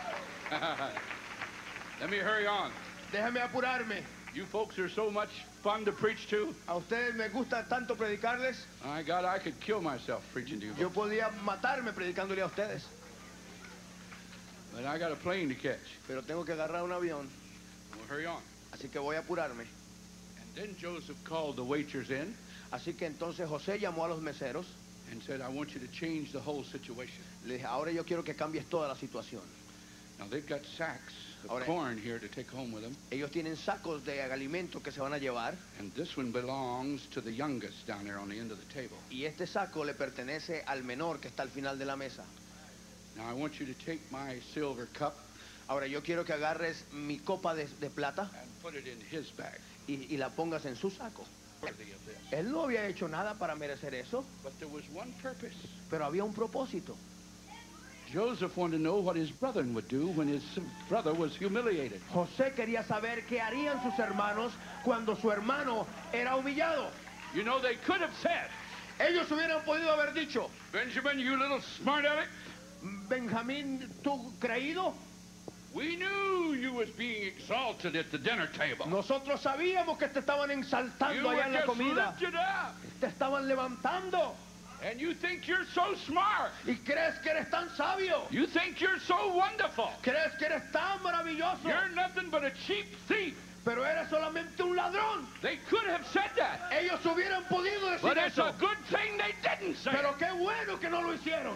Let me hurry on. Déjame apurarme. You folks are so much fun to preach to. A ustedes me gusta tanto predicarles. My God, I could kill myself preaching to you. Yo podía matarme predicándole a ustedes. But I got a plane to catch. Pero tengo que agarrar un avión. We'll hurry on. Así que voy a apurarme. And then Joseph called the waiters in Así que entonces José llamó a los meseros. and said, I want you to change the whole situation. Le dije, ahora yo quiero que cambies toda la situación. Now, they've got sacks of Ahora- corn here to take home with them. Ellos tienen sacos de alimento que se van a llevar. And this one belongs to the youngest down there on the end of the table. Y este saco le pertenece al menor que está al final de la mesa. Now, I want you to take my silver cup Ahora yo quiero que agarres mi copa de plata and put it in his bag. y la pongas en su saco. Worthy of this. Él no había hecho nada para merecer eso, But there was one purpose. pero había un propósito. Joseph wanted to know what his brethren would do when his brother was humiliated. José quería saber qué harían sus hermanos cuando su hermano era humillado. You know, they could have said, Ellos hubieran podido haber dicho, Benjamin, you little smart aleck, Benjamín, tú creído, we knew you was being exalted at the dinner table. nosotros sabíamos que te estaban You exaltando were allá en la just comida, lifted up, te estaban levantando and you think you're so smart. y crees que eres tan sabio, You think you're so wonderful. crees que eres tan maravilloso, You're nothing but a cheap thief. pero eres solamente un ladrón. They could have said that, Ellos hubieran podido decir but it's eso, a good thing they didn't say pero it. qué bueno que no lo hicieron.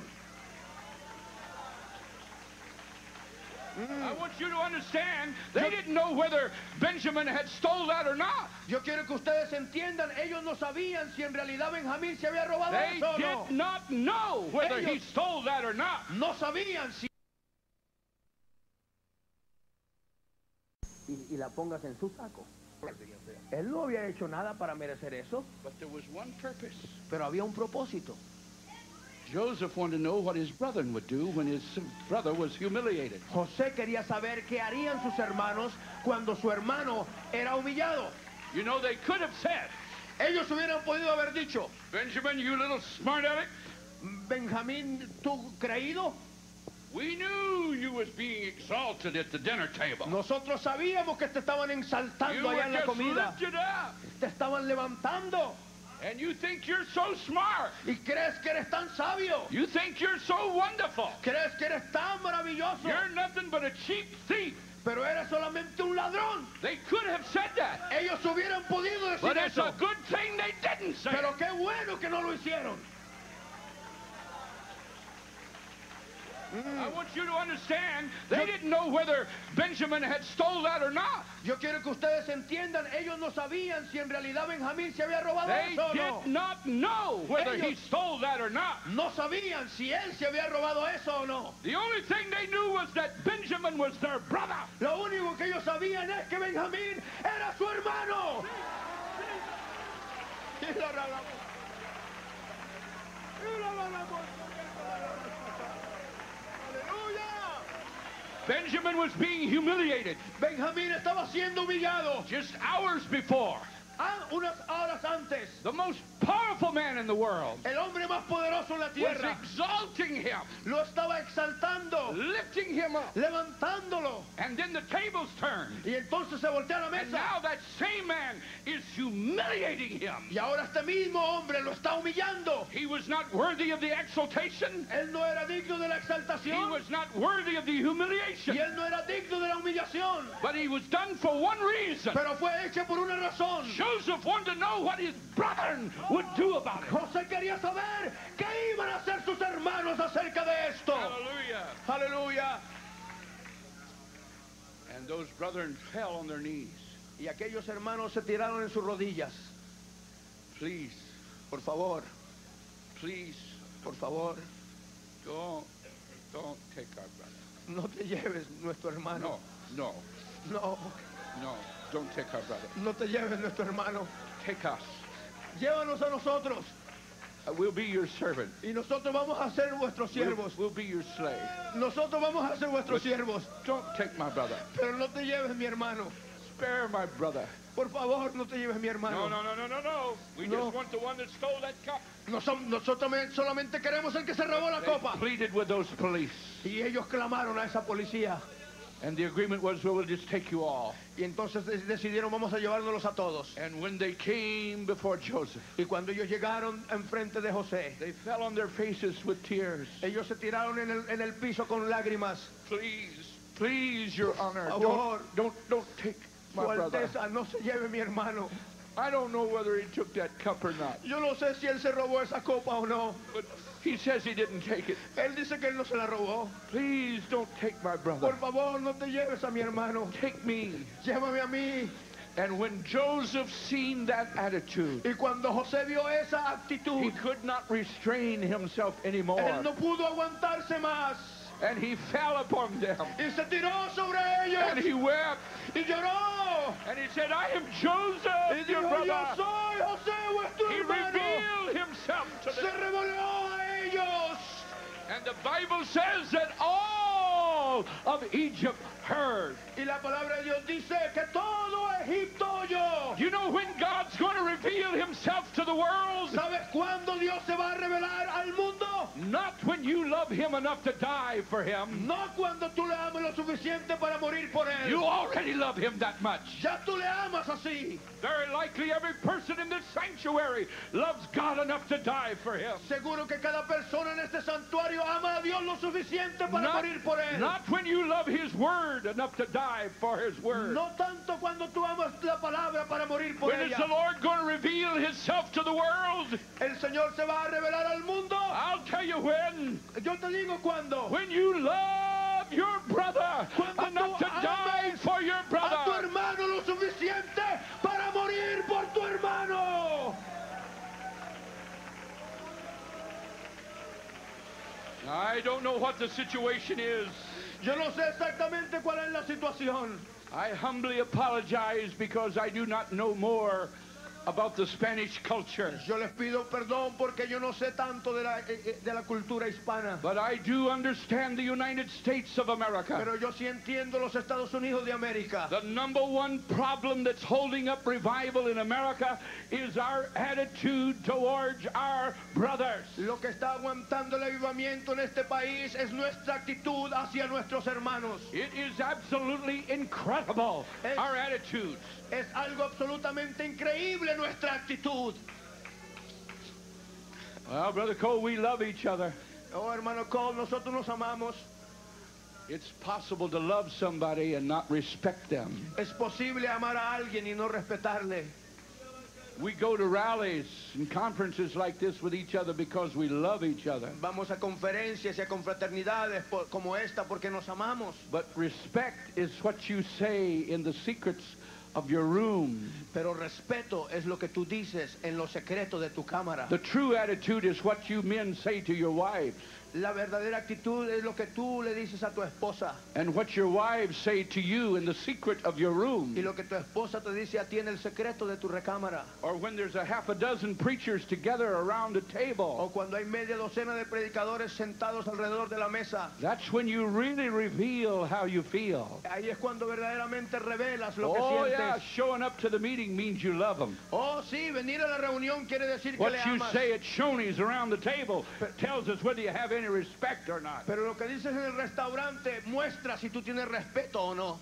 I want you to understand, they didn't know whether Benjamin had stole that or not. Yo quiero que ustedes entiendan, ellos no sabían si en realidad Benjamín se había robado They eso o no. did not know whether he Ellos- stole that or not. No sabían si... Y la pongas en su saco. Él no había hecho nada para merecer eso, But there was one purpose. pero había un propósito. Joseph wanted to know what his brethren would do when his brother was humiliated. José quería saber qué harían sus hermanos cuando su hermano era humillado. You know, they could have said, Ellos hubieran podido haber dicho, Benjamin, you little smart aleck, Benjamín, tú creído, we knew you was being exalted at the dinner table. nosotros sabíamos que te estaban You exaltando were allá en la just comida, lifted up, te estaban levantando and you think you're so smart. y crees que eres tan sabio, You think you're so wonderful. crees que eres tan maravilloso, You're nothing but a cheap thief. pero eres solamente un ladrón. They could have said that, Ellos hubieran podido decir but it's eso, a good thing they didn't say it. pero qué bueno que no lo hicieron. I want you to understand, they didn't know whether Benjamin had stole that or not. Yo quiero que ustedes entiendan, ellos no sabían si en realidad Benjamín se había robado They eso o no. did not know whether he Ellos- stole that or not. No sabían si él se había robado eso o no. The only thing they knew was that Benjamin was their brother. Lo único que ellos sabían es que Benjamín era su hermano. Benjamin was being humiliated Benjamín estaba siendo humillado just hours before. unas horas antes. The most powerful man in the world El hombre más poderoso en la was tierra exalting him, lo estaba exaltando, lifting him up. levantándolo. And then the tables turned. Y entonces se voltea la And mesa. now that same man is humiliating him. Y ahora este mismo hombre lo está humillando. He was not worthy of the exaltation. Él no era digno de la He exaltación. was not worthy of the humiliation. Y él no era digno de la humillación. But he was done for one reason. Pero fue hecho por una razón. Joseph wanted to know what his brethren would do about it. José quería saber qué iban a hacer sus hermanos acerca de esto. Hallelujah. Aleluya. And those brethren fell on their knees. Y aquellos hermanos se tiraron en sus rodillas. Please, Por favor, please, por favor, don't take our brother. no te lleves nuestro hermano. No, No, don't take our brother. no te lleves nuestro hermano. Take us. Llévanos a nosotros. We'll be your servant. Y nosotros vamos a ser vuestros siervos. We'll be your slave. Nosotros vamos a ser vuestros siervos. Don't take my brother. Pero no te lleves mi hermano. Spare my brother. Por favor, no te lleves mi hermano. No. We No. just want the one that stole that cup. Nosotros solamente queremos el que se robó la They copa. pleaded with those police. Y ellos clamaron a esa policía. And the agreement was, we'll just take you all. Y entonces decidieron, vamos a llevárnoslos a todos. And when they came before Joseph, Y cuando ellos llegaron enfrente de José, they fell on their faces with tears. ellos se tiraron en el piso con lágrimas. Please, your honor, Por favor. don't take Su my brother. Alteza, no se lleve mi hermano. I don't know whether he took that cup or not, Yo no sé si él se robó esa copa o no. but he says he didn't take it. Él dice que él no se la robó. Please don't take my Por brother. favor, no te lleves a mi hermano. Take me. Llévame a mí. And when Joseph seen that attitude, Y cuando José vio esa he actitud, could not restrain himself él anymore. no pudo aguantarse más. And he fell upon them. Y se tiró sobre And ellos. he wept. Y lloró. And he said, I am Y Joseph, your dijo, yo brother. soy José, vuestro He hermano. revealed himself to Se them. reveló a ellos. And the Bible says that all of Egypt heard. Y la palabra de Dios dice que todo Egipto oyó. You know when God's going to reveal himself to the world? ¿Sabes cuándo Dios se va a revelar al mundo? Not when you love him enough to die for him. No cuando tú le amas lo suficiente para morir por él. You already love him that much. Ya tú le amas así. Very likely every person in this sanctuary loves God enough to die for him. Seguro que cada persona en este santuario ama a Dios lo suficiente para morir por él. Not when you love his word enough to die for his word. No tanto cuando tú amas la palabra para morir por When is ella. the Lord going to reveal himself to the world? El Señor se va a revelar al mundo. I'll tell you when. Yo te digo cuándo. When you love your brother Cuando enough tú to die ames for your a tu brother. hermano lo suficiente para morir por tu hermano. I don't know what the situation is. Yo no sé exactamente cuál es la situación. I humbly apologize because I do not know more about the Spanish culture. Yo les pido perdón porque yo no sé tanto de la cultura hispana. But I do understand the United States of America. Pero yo sí entiendo los Estados Unidos de América. The number one problem that's holding up revival in America is our attitude towards our brothers. Lo que está aguantando el avivamiento en este país es nuestra actitud hacia nuestros hermanos. It is absolutely incredible, our attitudes. Es algo absolutamente increíble nuestra actitud. Well, Brother Cole, we love each other. Oh, hermano Cole, nosotros nos amamos. It's possible to love somebody and not respect them. Es posible amar a alguien y no respetarle. We go to rallies and conferences like this with each other because we love each other. Vamos a conferencias y a confraternidades como esta porque nos amamos. But respect is what you say in the secrets of your room. Pero respeto es lo que tú dices en lo secreto de tu cámara. The true attitude is what you men say to your wives. La verdadera actitud es lo que tú le dices a tu esposa. And what your wives say to you in the secret of your room. Y lo que tu esposa te dice a ti en el secreto de tu recámara. Or when there's a half a dozen preachers together around a table. O cuando hay media docena de predicadores sentados alrededor de la mesa. That's when you really reveal how you feel. Ahí es cuando verdaderamente revelas lo que Oh sientes. yeah, showing up to the meeting means you love them. Oh sí, venir a la reunión quiere decir que What le you amas. say at Shoney's around the table tells us whether you have any respect or not. Pero lo que dices en el restaurante muestra si tú tienes respeto o no.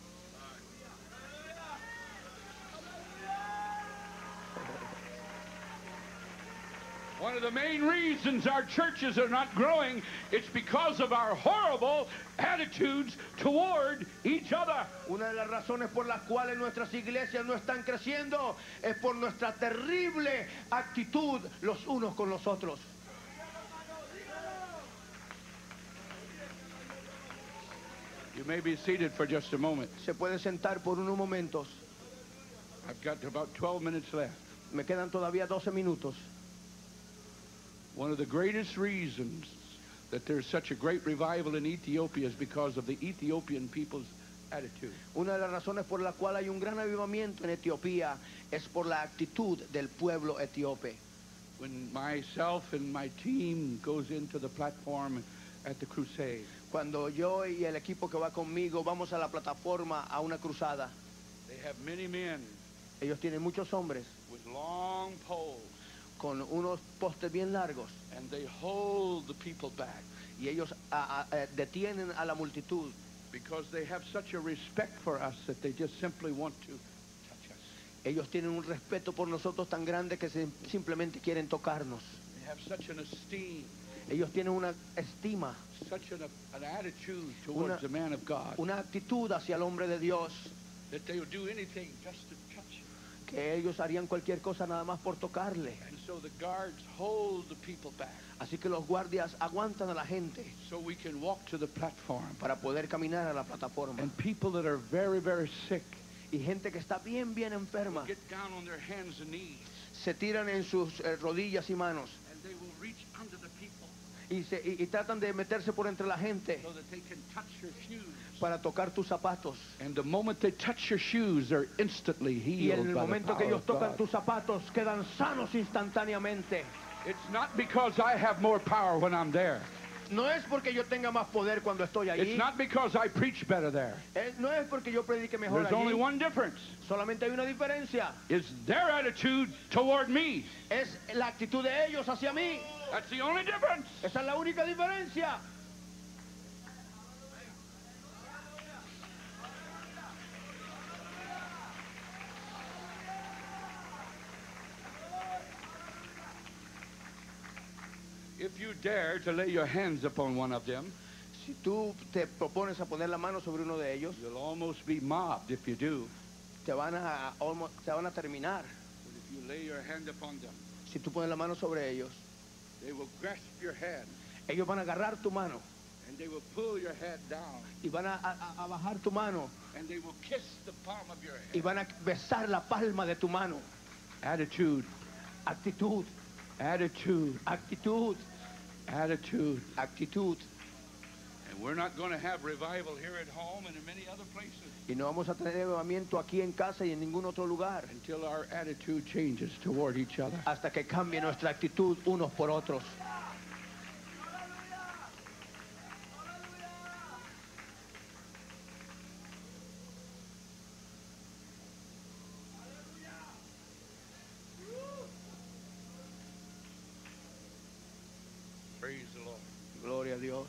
One of the main reasons our churches are not growing, it's because of our horrible attitudes toward each other. Una de las razones por las cuales nuestras iglesias no están creciendo es por nuestra terrible actitud los unos con los otros. You may be seated for just a moment. Se puede sentar por unos momentos. I've got about 12 minutes left. Me quedan todavía 12 minutos. One of the greatest reasons that there's such a great revival in Ethiopia is because of the Ethiopian people's attitude. Una de las razones por la cual hay un gran avivamiento en Etiopía es por la actitud del pueblo etíope. When myself and my team goes into the platform at the crusade, Cuando yo y el equipo que va conmigo vamos a la plataforma a una cruzada, they have many men ellos tienen muchos hombres with long poles, con unos postes bien largos and they hold the people back y ellos detienen a la multitud because they have such a respect for us that they just simply want to touch us. Ellos tienen un respeto por nosotros tan grande que simplemente quieren tocarnos. They have such an esteem, Ellos tienen una estima, such an attitude towards the man of God, una actitud hacia el hombre de Dios, that they would do anything just to touch him. que ellos harían cualquier cosa nada más por tocarle. And so the guards hold the people back Así que los guardias aguantan a la gente so we can walk to the platform. para poder caminar a la plataforma. And people that are very, very sick Y gente que está bien, bien enferma get down on their hands and knees, se tiran en sus rodillas y manos and they will reach under the people y tratan de meterse por entre la gente so that they can touch your shoes. para tocar tus zapatos. And the moment they touch your shoes, they're instantly Y en healed el by the momento que power ellos of tocan God. tus zapatos, quedan sanos instantáneamente. It's not because I have more power when I'm there. No es porque yo tenga más poder cuando estoy It's allí. not because I preach better there. No es porque yo predique mejor There's only allí. one difference. Solamente hay una diferencia. It's their attitude toward me. Es la actitud de ellos hacia mí. That's the only difference. Esa es la única diferencia. If you dare to lay your hands upon one of them, Si tú te propones a poner la mano sobre uno de ellos, you'll almost be mobbed if you do. te van a terminar. But if you lay your hand upon them, Si tú pones la mano sobre ellos, they will grasp your hand ellos van a agarrar tu mano and they will pull your head down y van a bajar tu mano and they will kiss the palm of your y hand. van a besar la palma de tu mano. Attitude, Actitud, attitude, actitud, attitude. actitud. And we're not going to have revival here at home and in many other places Y no vamos a tener avivamiento aquí en casa y en ningún otro lugar until our attitude changes toward each other. hasta que cambie nuestra actitud unos por otros. Praise the Lord. Gloria a Dios.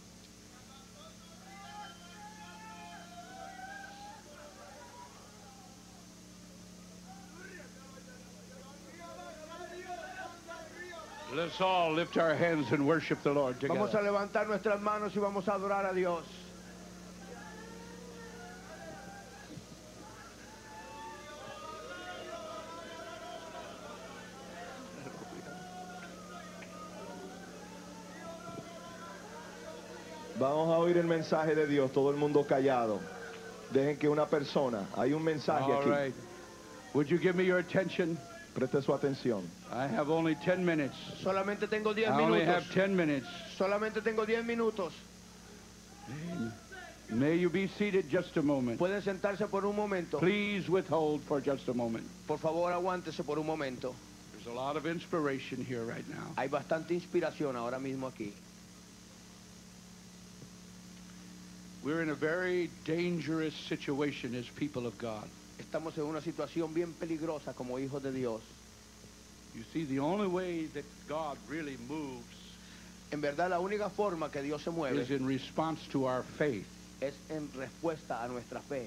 Let's all lift our hands and worship the Lord Vamos a together. levantar nuestras manos y vamos a adorar a Dios. Vamos a oír el mensaje de Dios, todo el mundo callado. Dejen que una persona, hay un mensaje All aquí. right. Would you give me your attention? Preste su atención. I have only 10 minutes. Solamente tengo 10 I only minutos. have 10 minutes. Solamente tengo 10 minutos. May you be seated just a moment. Pueden sentarse por un momento. Please withhold for just a moment. Por favor, aguántese por un momento. There's a lot of inspiration here right now. Hay bastante inspiración ahora mismo aquí. We're in a very dangerous situation as people of God. Estamos en una situación bien peligrosa como hijos de Dios. You see, the only way that God really moves En verdad, la única forma que Dios se mueve is in response to our faith. es en respuesta a nuestra fe.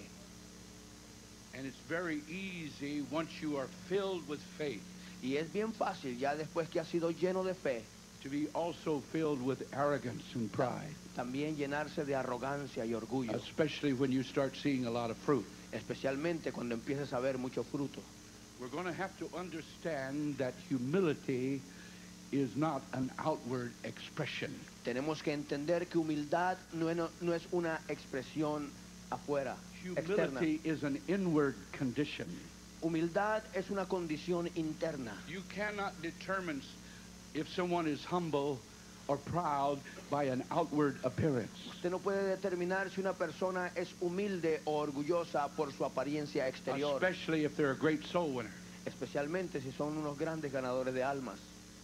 And it's very easy once you are filled with faith Y es bien fácil, ya después que ha sido lleno de fe, to be also filled with arrogance and pride, también llenarse de arrogancia y orgullo, especially when you start seeing a lot of fruit. especialmente cuando empieces a ver mucho fruto. We're going to have to understand that humility is not an outward expression. Tenemos que entender que humildad no es una expresión afuera, externa. Humility is an inward condition. Humildad es una condición interna. You cannot determine if someone is humble or proud by an outward appearance. Usted no puede determinar si una persona es humilde o orgullosa por su apariencia exterior, Especially if they're a great soul winner. especialmente si son unos grandes ganadores de almas.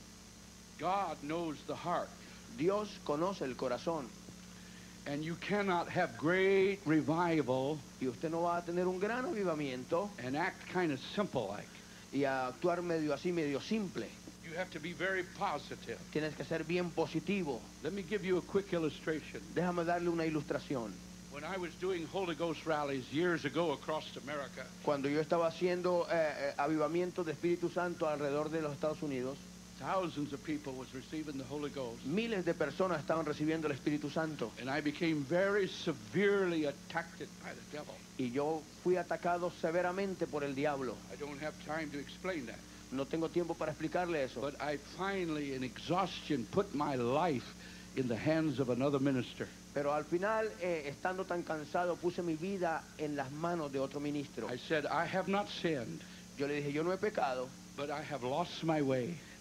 God knows the heart. Dios conoce el corazón And you cannot have great revival y usted no va a tener un gran avivamiento and act kind of simple like. y a actuar medio así, medio simple. You have to be very positive. Tienes que ser bien positivo. Let me give you a quick illustration. Déjame darle una ilustración. When I was doing Holy Ghost rallies years ago across America, Cuando yo estaba haciendo avivamiento de Espíritu Santo alrededor de los Estados Unidos, thousands of people was receiving the Holy Ghost. miles de personas estaban recibiendo el Espíritu Santo. And I became very severely attacked by the devil. Y yo fui atacado severamente por el diablo. I don't have time to explain that. No tengo tiempo para explicarle eso. But I finally, in exhaustion, put my life in the hands of another minister. Pero al final, estando tan cansado, puse mi vida en las manos de otro ministro. I said, I have not sinned, Yo le dije, yo no he pecado, but I have lost my way.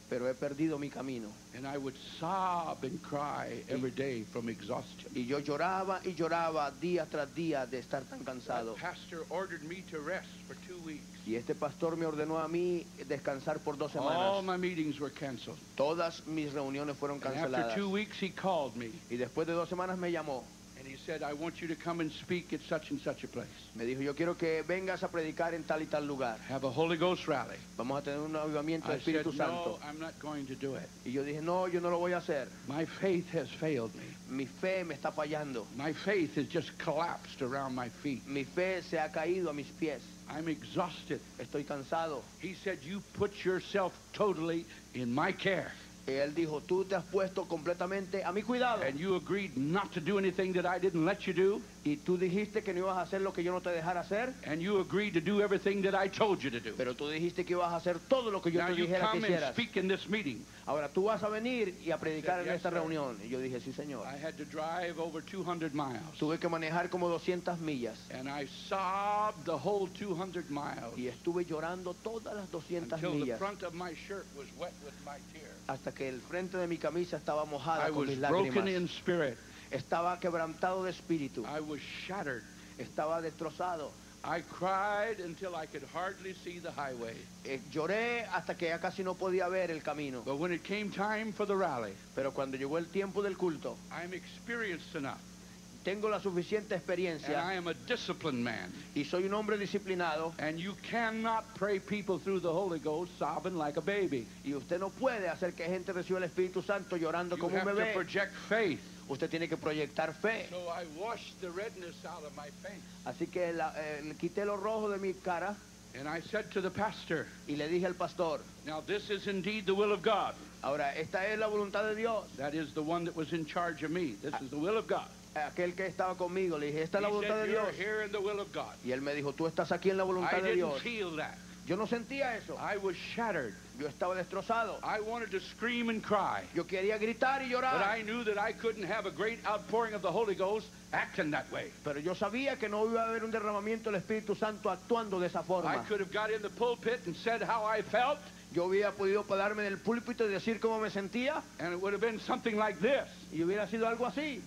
pero he perdido mi camino. And I would sob and cry every day from exhaustion. Y yo lloraba y lloraba día tras día de estar tan cansado. The pastor ordered me to rest for 2 weeks. Y este pastor me ordenó a mí descansar por 2 All semanas. my meetings were canceled. Todas mis reuniones fueron And after canceladas. 2 weeks, he called me. Y después de 2 semanas me llamó. And he said, I want you to come and speak at such and such a place. Me dijo, yo quiero que vengas a predicar en tal y tal lugar. Have a Holy Ghost rally. Vamos a tener un avivamiento de I said, Espíritu Santo. no, I'm not going to do it. Y yo dije, no, yo no lo voy a hacer. My faith has failed me. Mi fe me está fallando. My faith has just collapsed around my feet. Mi fe se ha caído a mis pies. I'm exhausted. Estoy cansado. He said, you put yourself totally in my care. Y él dijo, tú te has puesto completamente a mi cuidado. And you agreed not to do anything that I didn't let you do. Y tú dijiste que no ibas a hacer lo que yo no te dejara hacer. And you agreed to do everything that I told you to do. Pero tú dijiste que ibas a hacer todo lo que yo Now te you dijera que come and hicieras. speak in this meeting. Ahora tú vas a venir y a predicar en Yes, esta sir. reunión. Y yo dije, sí, señor. I had to drive over 200 miles. Tuve que manejar como 200 millas. And I sobbed the whole 200 miles Y estuve llorando todas las 200 until the millas. front of my shirt was wet with my tears. Hasta que el frente de mi camisa estaba mojada I con was mis broken lágrimas. in spirit. Estaba quebrantado de espíritu. I was shattered. Estaba destrozado. I cried until I could hardly see the highway. Lloré hasta que ya casi no podía ver el camino. But when it came time for the rally, Pero cuando llegó el tiempo del culto, I'm experienced enough. tengo la suficiente And I experiencia am a disciplined man. y soy un hombre disciplinado. And you cannot pray people through the Holy Ghost sobbing like a baby. Y usted no puede hacer que gente reciba el Espíritu Santo llorando You como un have to bebé. project faith. Usted tiene que proyectar fe. So I washed the redness out of my face. Así que quité lo rojo de mi cara And I said to the pastor, y le dije al pastor, now this is indeed the will of God. ahora, esta es la voluntad de Dios. That is the one that was in charge of me. This is the will of God. Aquel que estaba conmigo, le dije, esta es la He voluntad said, de you're Dios. here in the will of God. Y él me dijo, tú estás aquí en la I voluntad de didn't Dios. feel that. Yo no sentía eso. I was shattered. Yo estaba destrozado. I wanted to scream and cry. Yo quería gritar y But llorar. I knew that I couldn't have a great outpouring of the Holy Ghost acting that way. Pero yo sabía que no iba a haber un derramamiento del Espíritu Santo actuando de esa I forma. could have got in the pulpit and said how I felt, Yo hubiera podido pararme en el púlpito y decir cómo me sentía. and it would have been something like this. Y hubiera sido algo así.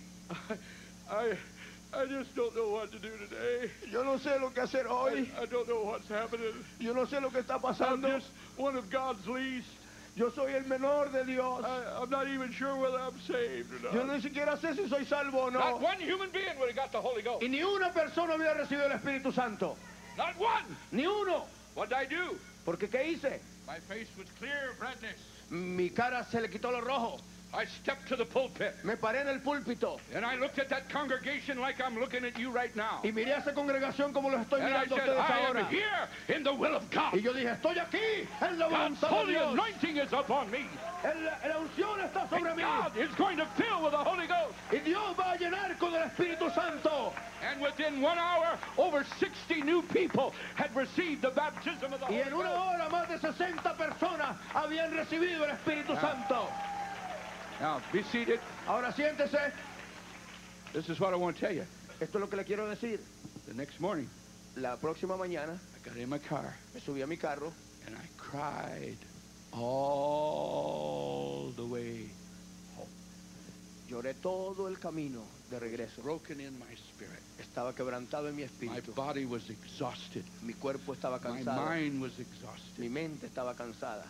I just don't know what to do today. Yo no sé lo que hacer hoy. I don't know what's happening. Yo no sé lo que está I'm pasando. just one of God's least. Yo soy el menor de Dios. I'm not even sure whether I'm saved or Yo not. ni siquiera sé si soy salvo o Not no. one human being would have got the Holy Ghost. Y ni una persona hubiera recibido el Espíritu Santo. Not one. Ni uno. What did I do? Porque ¿qué hice? My face was clear of redness. Mi cara se le quitó lo rojo. I stepped to the pulpit, Me paré en el púlpito. and I looked at that congregation like I'm looking at you right now. Y miré a esa congregación como los estoy And I mirando a said, ustedes I am ahora. here in the will of God. Y yo dije, estoy aquí en la God's voluntad de holy Dios. anointing is upon me. La unción está sobre And mí. God is going to fill with the Holy Ghost. Y Dios va a llenar con el Espíritu Santo. And within 1 hour, over 60 new people had received the baptism of the Y Holy en una Ghost. hora más de 60 personas habían recibido el Espíritu Santo. Now, be seated. Ahora siéntese. This is what I want to tell you. Esto es lo que le quiero decir. The next morning, La próxima mañana I got in my car, me subí a mi carro and I cried all the way home. Lloré todo el camino de regreso. Broken in my spirit. Estaba quebrantado en mi My espíritu. body was exhausted. Mi cuerpo estaba My cansado. mind was exhausted. Mi mente estaba cansada.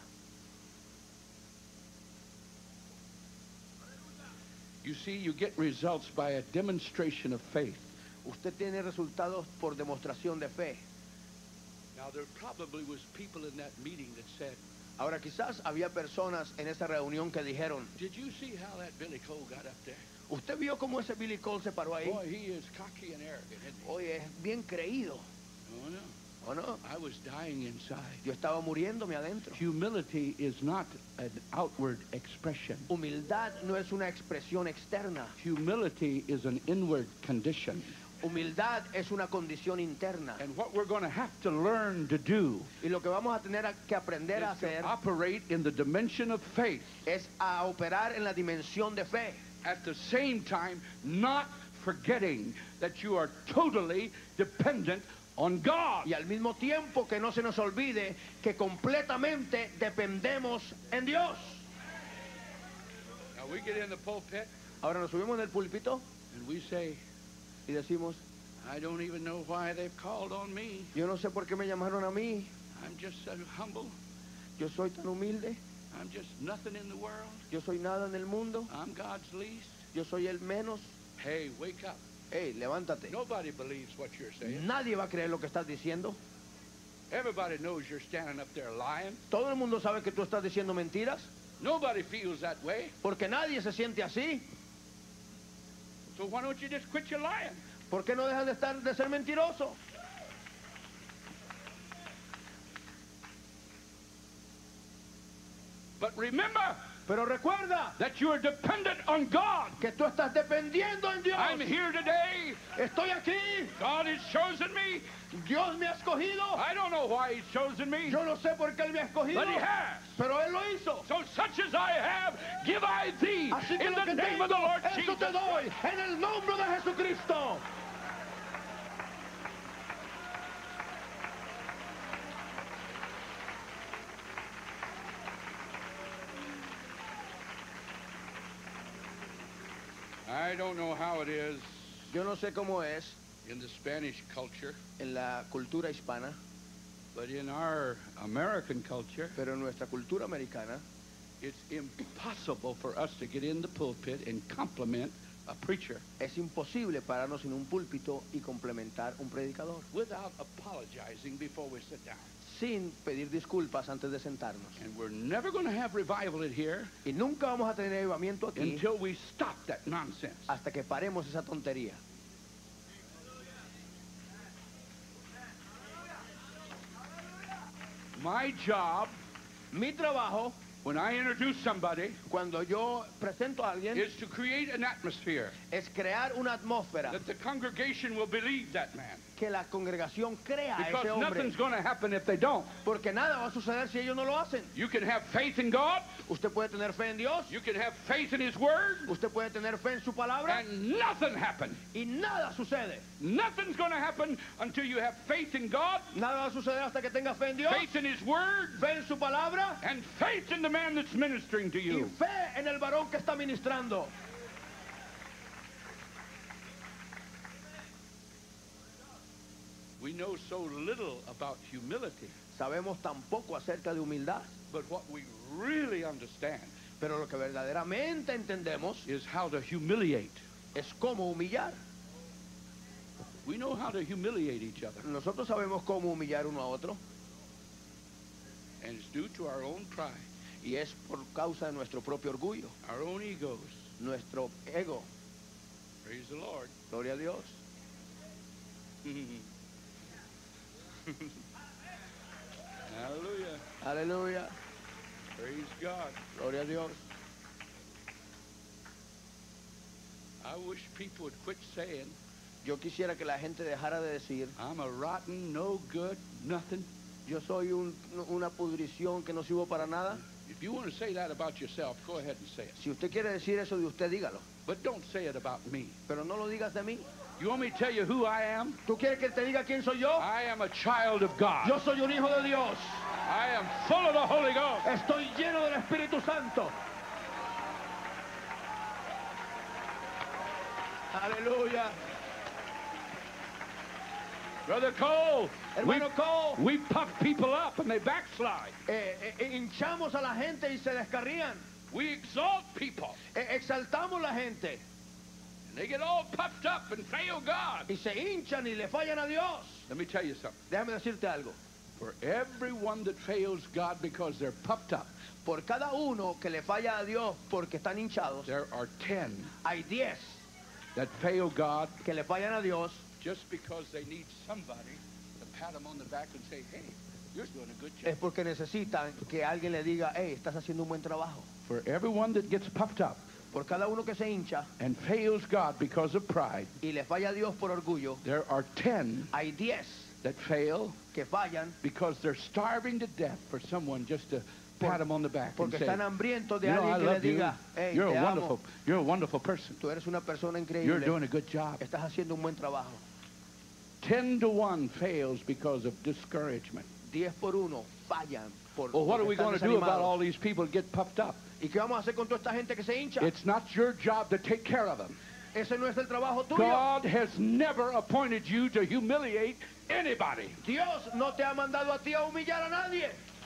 You see, you get results by a demonstration of faith. Usted tiene resultados por demostración de fe. Now, there probably was people in that meeting that said, Ahora quizás había personas en esa reunión que dijeron, did you see how that Billy Cole got up there? ¿usted vio cómo ese Billy Cole se paró ahí? Boy, he is cocky and arrogant, isn't he? Oye, es bien creído, Oh, no. ¿o no? I was dying inside. Yo estaba muriéndome adentro. Humility is not an outward expression. Humildad no es una expresión externa. Humility is an inward condition. Humildad es una condición interna. And what we're going to have to learn to do Y lo que vamos a tener que aprender a is to hacer operate in the dimension of faith, es a operar en la dimensión de fe. at the same time not forgetting that you are totally dependent on God. Y al mismo tiempo que no se nos olvide que completamente dependemos en Dios. Now we get in the pulpit Ahora nos subimos en el púlpito and we say, y decimos, I don't even know why they've called on me. yo no sé por qué me llamaron a mí, I'm just so humble. yo soy tan humilde, I'm just nothing in the world. yo soy nada en el mundo, I'm God's least. yo soy el menos. Hey, wake up. Hey, levántate. Nobody believes what you're saying. Nadie va a creer lo que estás diciendo. Everybody knows you're standing up there lying. Todo el mundo sabe que tú estás diciendo mentiras, Nobody feels that way. porque nadie se siente así. So why don't you just quit your lying? ¿Por qué no dejas de ser mentiroso? But remember Pero recuerda that you are dependent on God. que tú estás dependiendo en Dios. I'm here today. Estoy aquí, God has chosen me. Dios me ha escogido. I don't know why He's chosen me, Yo no sé por qué Él me ha escogido, but He has. pero Él lo hizo. So such as I have, give I thee Así que in lo the que name tengo, of the Lord eso Jesus. te doy en el nombre de Jesucristo. I don't know how it is Yo no sé cómo es in the Spanish culture, en la cultura hispana, but in our American culture, pero en nuestra cultura americana it's impossible for us to get in the pulpit and compliment a preacher es imposible pararnos en un púlpito y complementar un predicador without apologizing before we sit down. sin pedir disculpas antes de sentarnos. And we're never going to have revival in here Y nunca vamos a tener avivamiento aquí until we stop that nonsense. hasta que paremos esa tontería. My job, Mi trabajo, when I introduce somebody, cuando yo presento a alguien, is to create an atmosphere es crear una atmósfera that the congregation will believe that man. que la congregación crea a Because ese hombre. nothing's going to happen if they don't. Porque nada va a suceder si ellos no lo hacen. You can have faith in God. Usted puede tener fe en Dios, You can have faith in His Word. usted puede tener fe en su palabra And nothing happens. y nada sucede. Nothing's going to happen until you have faith in God, Nada va a suceder hasta que tenga fe en Dios, faith in His Word, fe en su palabra and faith in the man that's ministering to y you. fe en el varón que está ministrando. We know so little about humility, Sabemos tan poco acerca de humildad, but what we really understand pero lo que verdaderamente entendemos is how to humiliate. es cómo humillar. We know how to humiliate each other, Nosotros sabemos cómo humillar uno a otro and it's due to our own pride, y es por causa de nuestro propio orgullo, our own egos. nuestro ego. Praise the Lord. Gloria a Dios. Hallelujah. Aleluya. Praise God. Gloria a Dios. I wish people would quit saying, Yo quisiera que la gente dejara de decir, I'm a rotten, no good, nothing. yo soy una pudrición que no sirvo para nada. If you want to say that about yourself, go ahead and say it. Si usted quiere decir eso de usted, dígalo. But don't say it about me. Pero no lo digas de mí. You want me to tell you who I am? ¿Tú quieres que te diga quién soy yo? I am a child of God. Yo soy un hijo de Dios. I am full of the Holy Ghost. Estoy lleno del Espíritu Santo. Aleluya. Brother Cole, Hermano Cole, we puff people up and they backslide. hinchamos a la gente y se descarrían. We exalt people Exaltamos la gente and they get all puffed up and fail God. y se hinchan y le fallan a Dios. Let me tell you something. Déjame decirte algo. For everyone that fails God because they're puffed up, Por cada uno que le falla a Dios porque están hinchados, there are 10 hay 10 that fail God que le fallan a Dios just because they need somebody to pat them on the back and say, hey, you're doing a good es job. porque necesitan que alguien le diga, hey, estás haciendo un buen trabajo. For everyone that gets puffed up Por cada uno que se hincha and fails God because of pride, y le falla a Dios por orgullo, there are 10 hay 10 that fail que fallan because they're starving to death for someone just to pat them on the back and porque say, están hambrientos de you know, I alguien que le love you. diga, hey, You're te a amo, wonderful person. tú eres una persona You're increíble, doing a good job. estás haciendo un buen trabajo. 10 to 1 fails because of discouragement. 10 por 1 fallan por Well, what are we porque going están to do about desanimados. all these people that get puffed up? ¿Y qué vamos a hacer con toda esta gente que se hincha? It's not your job to take care of them. Ese no es el trabajo tuyo. God has never appointed you to humiliate anybody. Dios no te ha mandado a ti a humillar a nadie.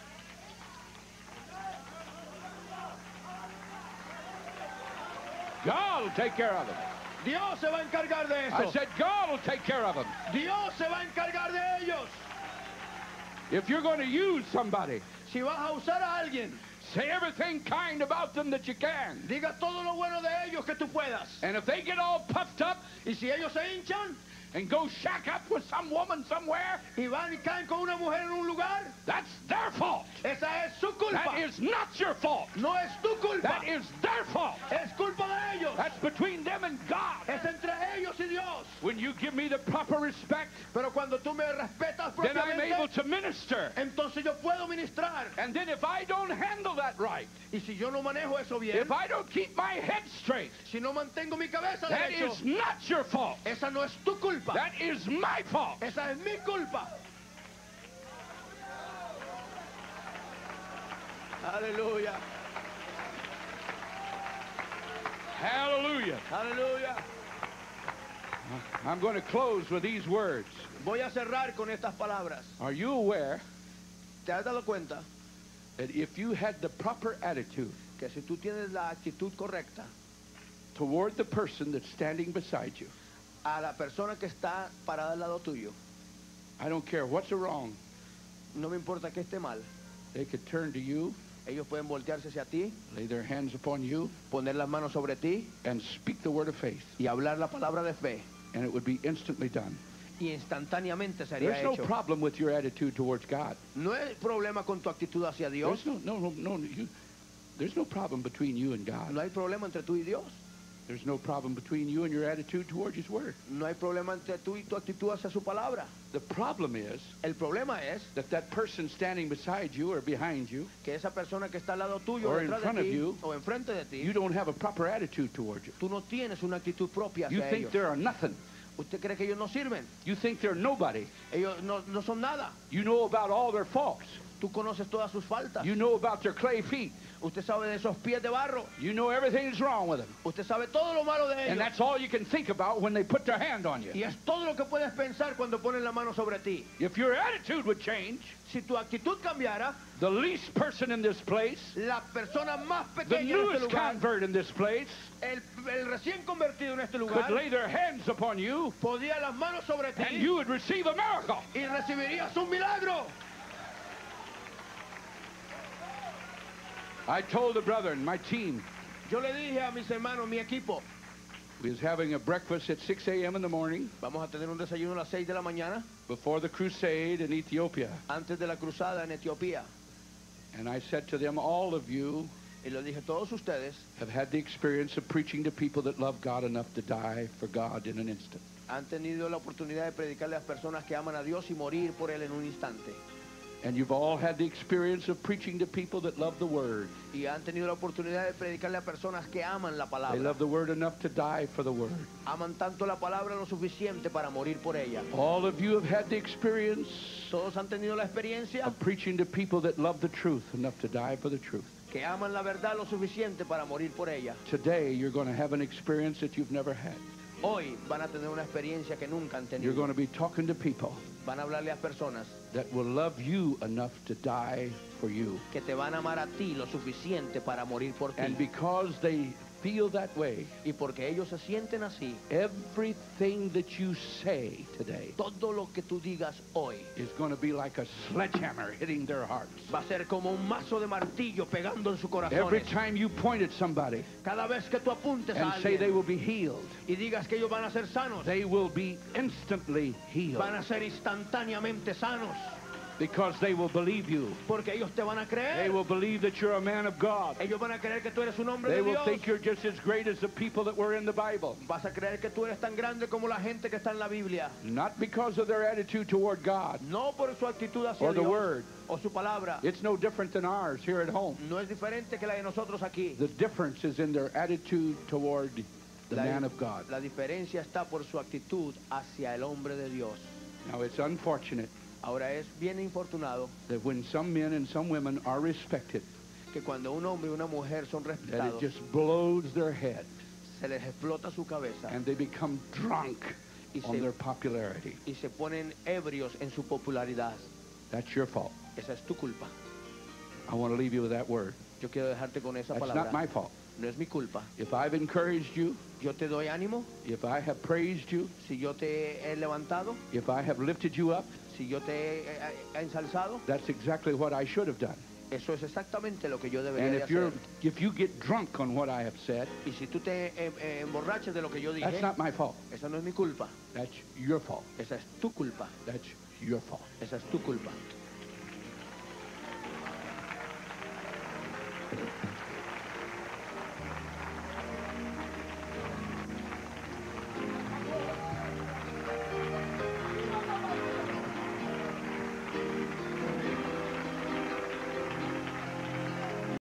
God will take care of them. Dios se va a encargar de I eso. said God will take care of them. Dios se va a encargar de ellos. If you're going to use somebody, Si vas a usar a alguien, say everything kind about them that you can. diga todo lo bueno de ellos que tú puedas. And if they get all puffed up Y si ellos se hinchan and go shack up with some woman somewhere, y van y caen con una mujer en un lugar, that's their fault. esa es su culpa. That is not your fault. No es tu culpa. That is their fault. Es culpa de ellos. That's between them and God. Es entre ellos y Dios. When you give me the proper respect, Pero cuando tú me respetas then I'm able propiamente, to minister. entonces yo puedo ministrar. And then if I don't handle that right, Y si yo no manejo eso bien, if I don't keep my head straight, si no mantengo mi cabeza that derecho, is not your fault. esa no es tu culpa. That is my fault. Esa es mi culpa. Aleluya. Hallelujah. Aleluya. I'm going to close with these words. Voy a cerrar con estas palabras. Are you aware ¿Te has dado cuenta that if you had the proper attitude que si tú tienes la actitud correcta toward the person that's standing beside you, a la persona que está parada al lado tuyo, I don't care what's wrong, no me importa que esté mal, they could turn to you, ellos pueden voltearse hacia ti, lay their hands upon you, poner las manos sobre ti and speak the word of faith, y hablar la palabra de fe, and it would be instantly done. y instantáneamente sería There's no hecho. problem with your attitude towards God. No hay problema con tu actitud hacia Dios. There's no problem between you and God. No hay problema entre tú y Dios. There's no problem between you and your attitude towards His Word. No hay problema entre tú y tu actitud hacia su palabra. The problem is El problema es that person standing beside you or behind you, que esa persona que está al lado tuyo, Or in detrás front de of ti, you, o enfrente de ti, you don't have a proper attitude towards you. tú no tienes una actitud propia You hacia think ellos. they are nothing. Usted cree que ellos no sirven. You think they're nobody. Ellos no son nada. You know about all their faults. Tú conoces todas sus faltas. You know about their clay feet. Usted sabe de esos pies de barro. You know everything that's wrong with them. Usted sabe todo lo malo de And ellos. that's all you can think about when they put their hand on you. Y es todo lo que puedes pensar cuando ponen la mano sobre ti. If your attitude would change, Si tu actitud cambiara, the least person in this place, la persona más the pequeña en este newest lugar, convert in this place, el recién convertido en este could lugar, lay their hands upon you, podía las manos sobre and ti you would receive a miracle. y recibirías un milagro. I told the brethren, my team, Yo le dije a mis hermanos, mi equipo, we was having a breakfast at 6 a.m. in the morning vamos a tener un desayuno a las 6 de la mañana, before the crusade in Ethiopia. antes de la cruzada en Etiopía. And I said to them, all of you Y le dije, todos ustedes have had the experience of preaching to people that love God enough to die for God in an instant. han tenido la oportunidad de predicarle a las personas que aman a Dios y morir por Él en un instante. And you've all had the experience of preaching to people that love the Word. Y han tenido la oportunidad de predicarle a personas que aman la They palabra. love the Word enough to die for the Word. Aman tanto la palabra lo suficiente para morir por ella. All of you have had the experience Todos han tenido la experiencia of preaching to people that love the truth enough to die for the truth. que aman la verdad lo suficiente para morir por ella. Today, you're going to have an experience that you've never had. Hoy van a tener una experiencia que nunca han You're tenido. going to be talking to people Van a hablarle a personas that will love you enough to die for you. que te van a amar a ti lo suficiente para morir por ti. And because they feel that way, Y porque ellos se sienten así, everything that you say today todo lo que tú digas hoy is going to be like a sledgehammer hitting their hearts. va a ser como un mazo de martillo pegando en su Every corazón. time you point at somebody Cada vez que tú apuntes a and say they alguien will be healed, y digas que ellos van a ser sanos, they will be instantly healed van a ser instantáneamente sanos, because they will believe you. porque ellos te van a They creer. will believe that you're a man of God. Ellos van a creer que tú eres un hombre They de will Dios. think you're just as great as the people that were in the Bible. Vas a creer que tú eres tan grande como la gente que está en la Biblia. Not because of their attitude toward God No por su actitud hacia or the Dios Word. o su palabra. It's no different than ours here at home. No es diferente que la de nosotros aquí. The difference is in their attitude toward the man of God. La diferencia está por su actitud hacia el hombre de Dios. Now, it's unfortunate Ahora es bien infortunado that when some men and some women are respected, que cuando un hombre y una mujer son that it respetados, just blows their head se les explota su cabeza and they become drunk y on their popularity. se ponen ebrios en su popularidad. That's your fault. Esa es tu culpa. I want to leave you with that word. Yo quiero dejarte con esa That's palabra. not my fault. No es mi culpa. If I've encouraged you, Yo te doy ánimo. if I have praised you, Si yo te he levantado, if I have lifted you up, si yo te he ensalzado, that's exactly what I should have done. eso es exactamente lo que yo debería And de hacer. if you get drunk on what I have said, Y si tú te emborrachas de lo que yo dije, that's not my fault. esa no es mi culpa. That's your fault. Esa es tu culpa. That's your fault. Esa es tu culpa.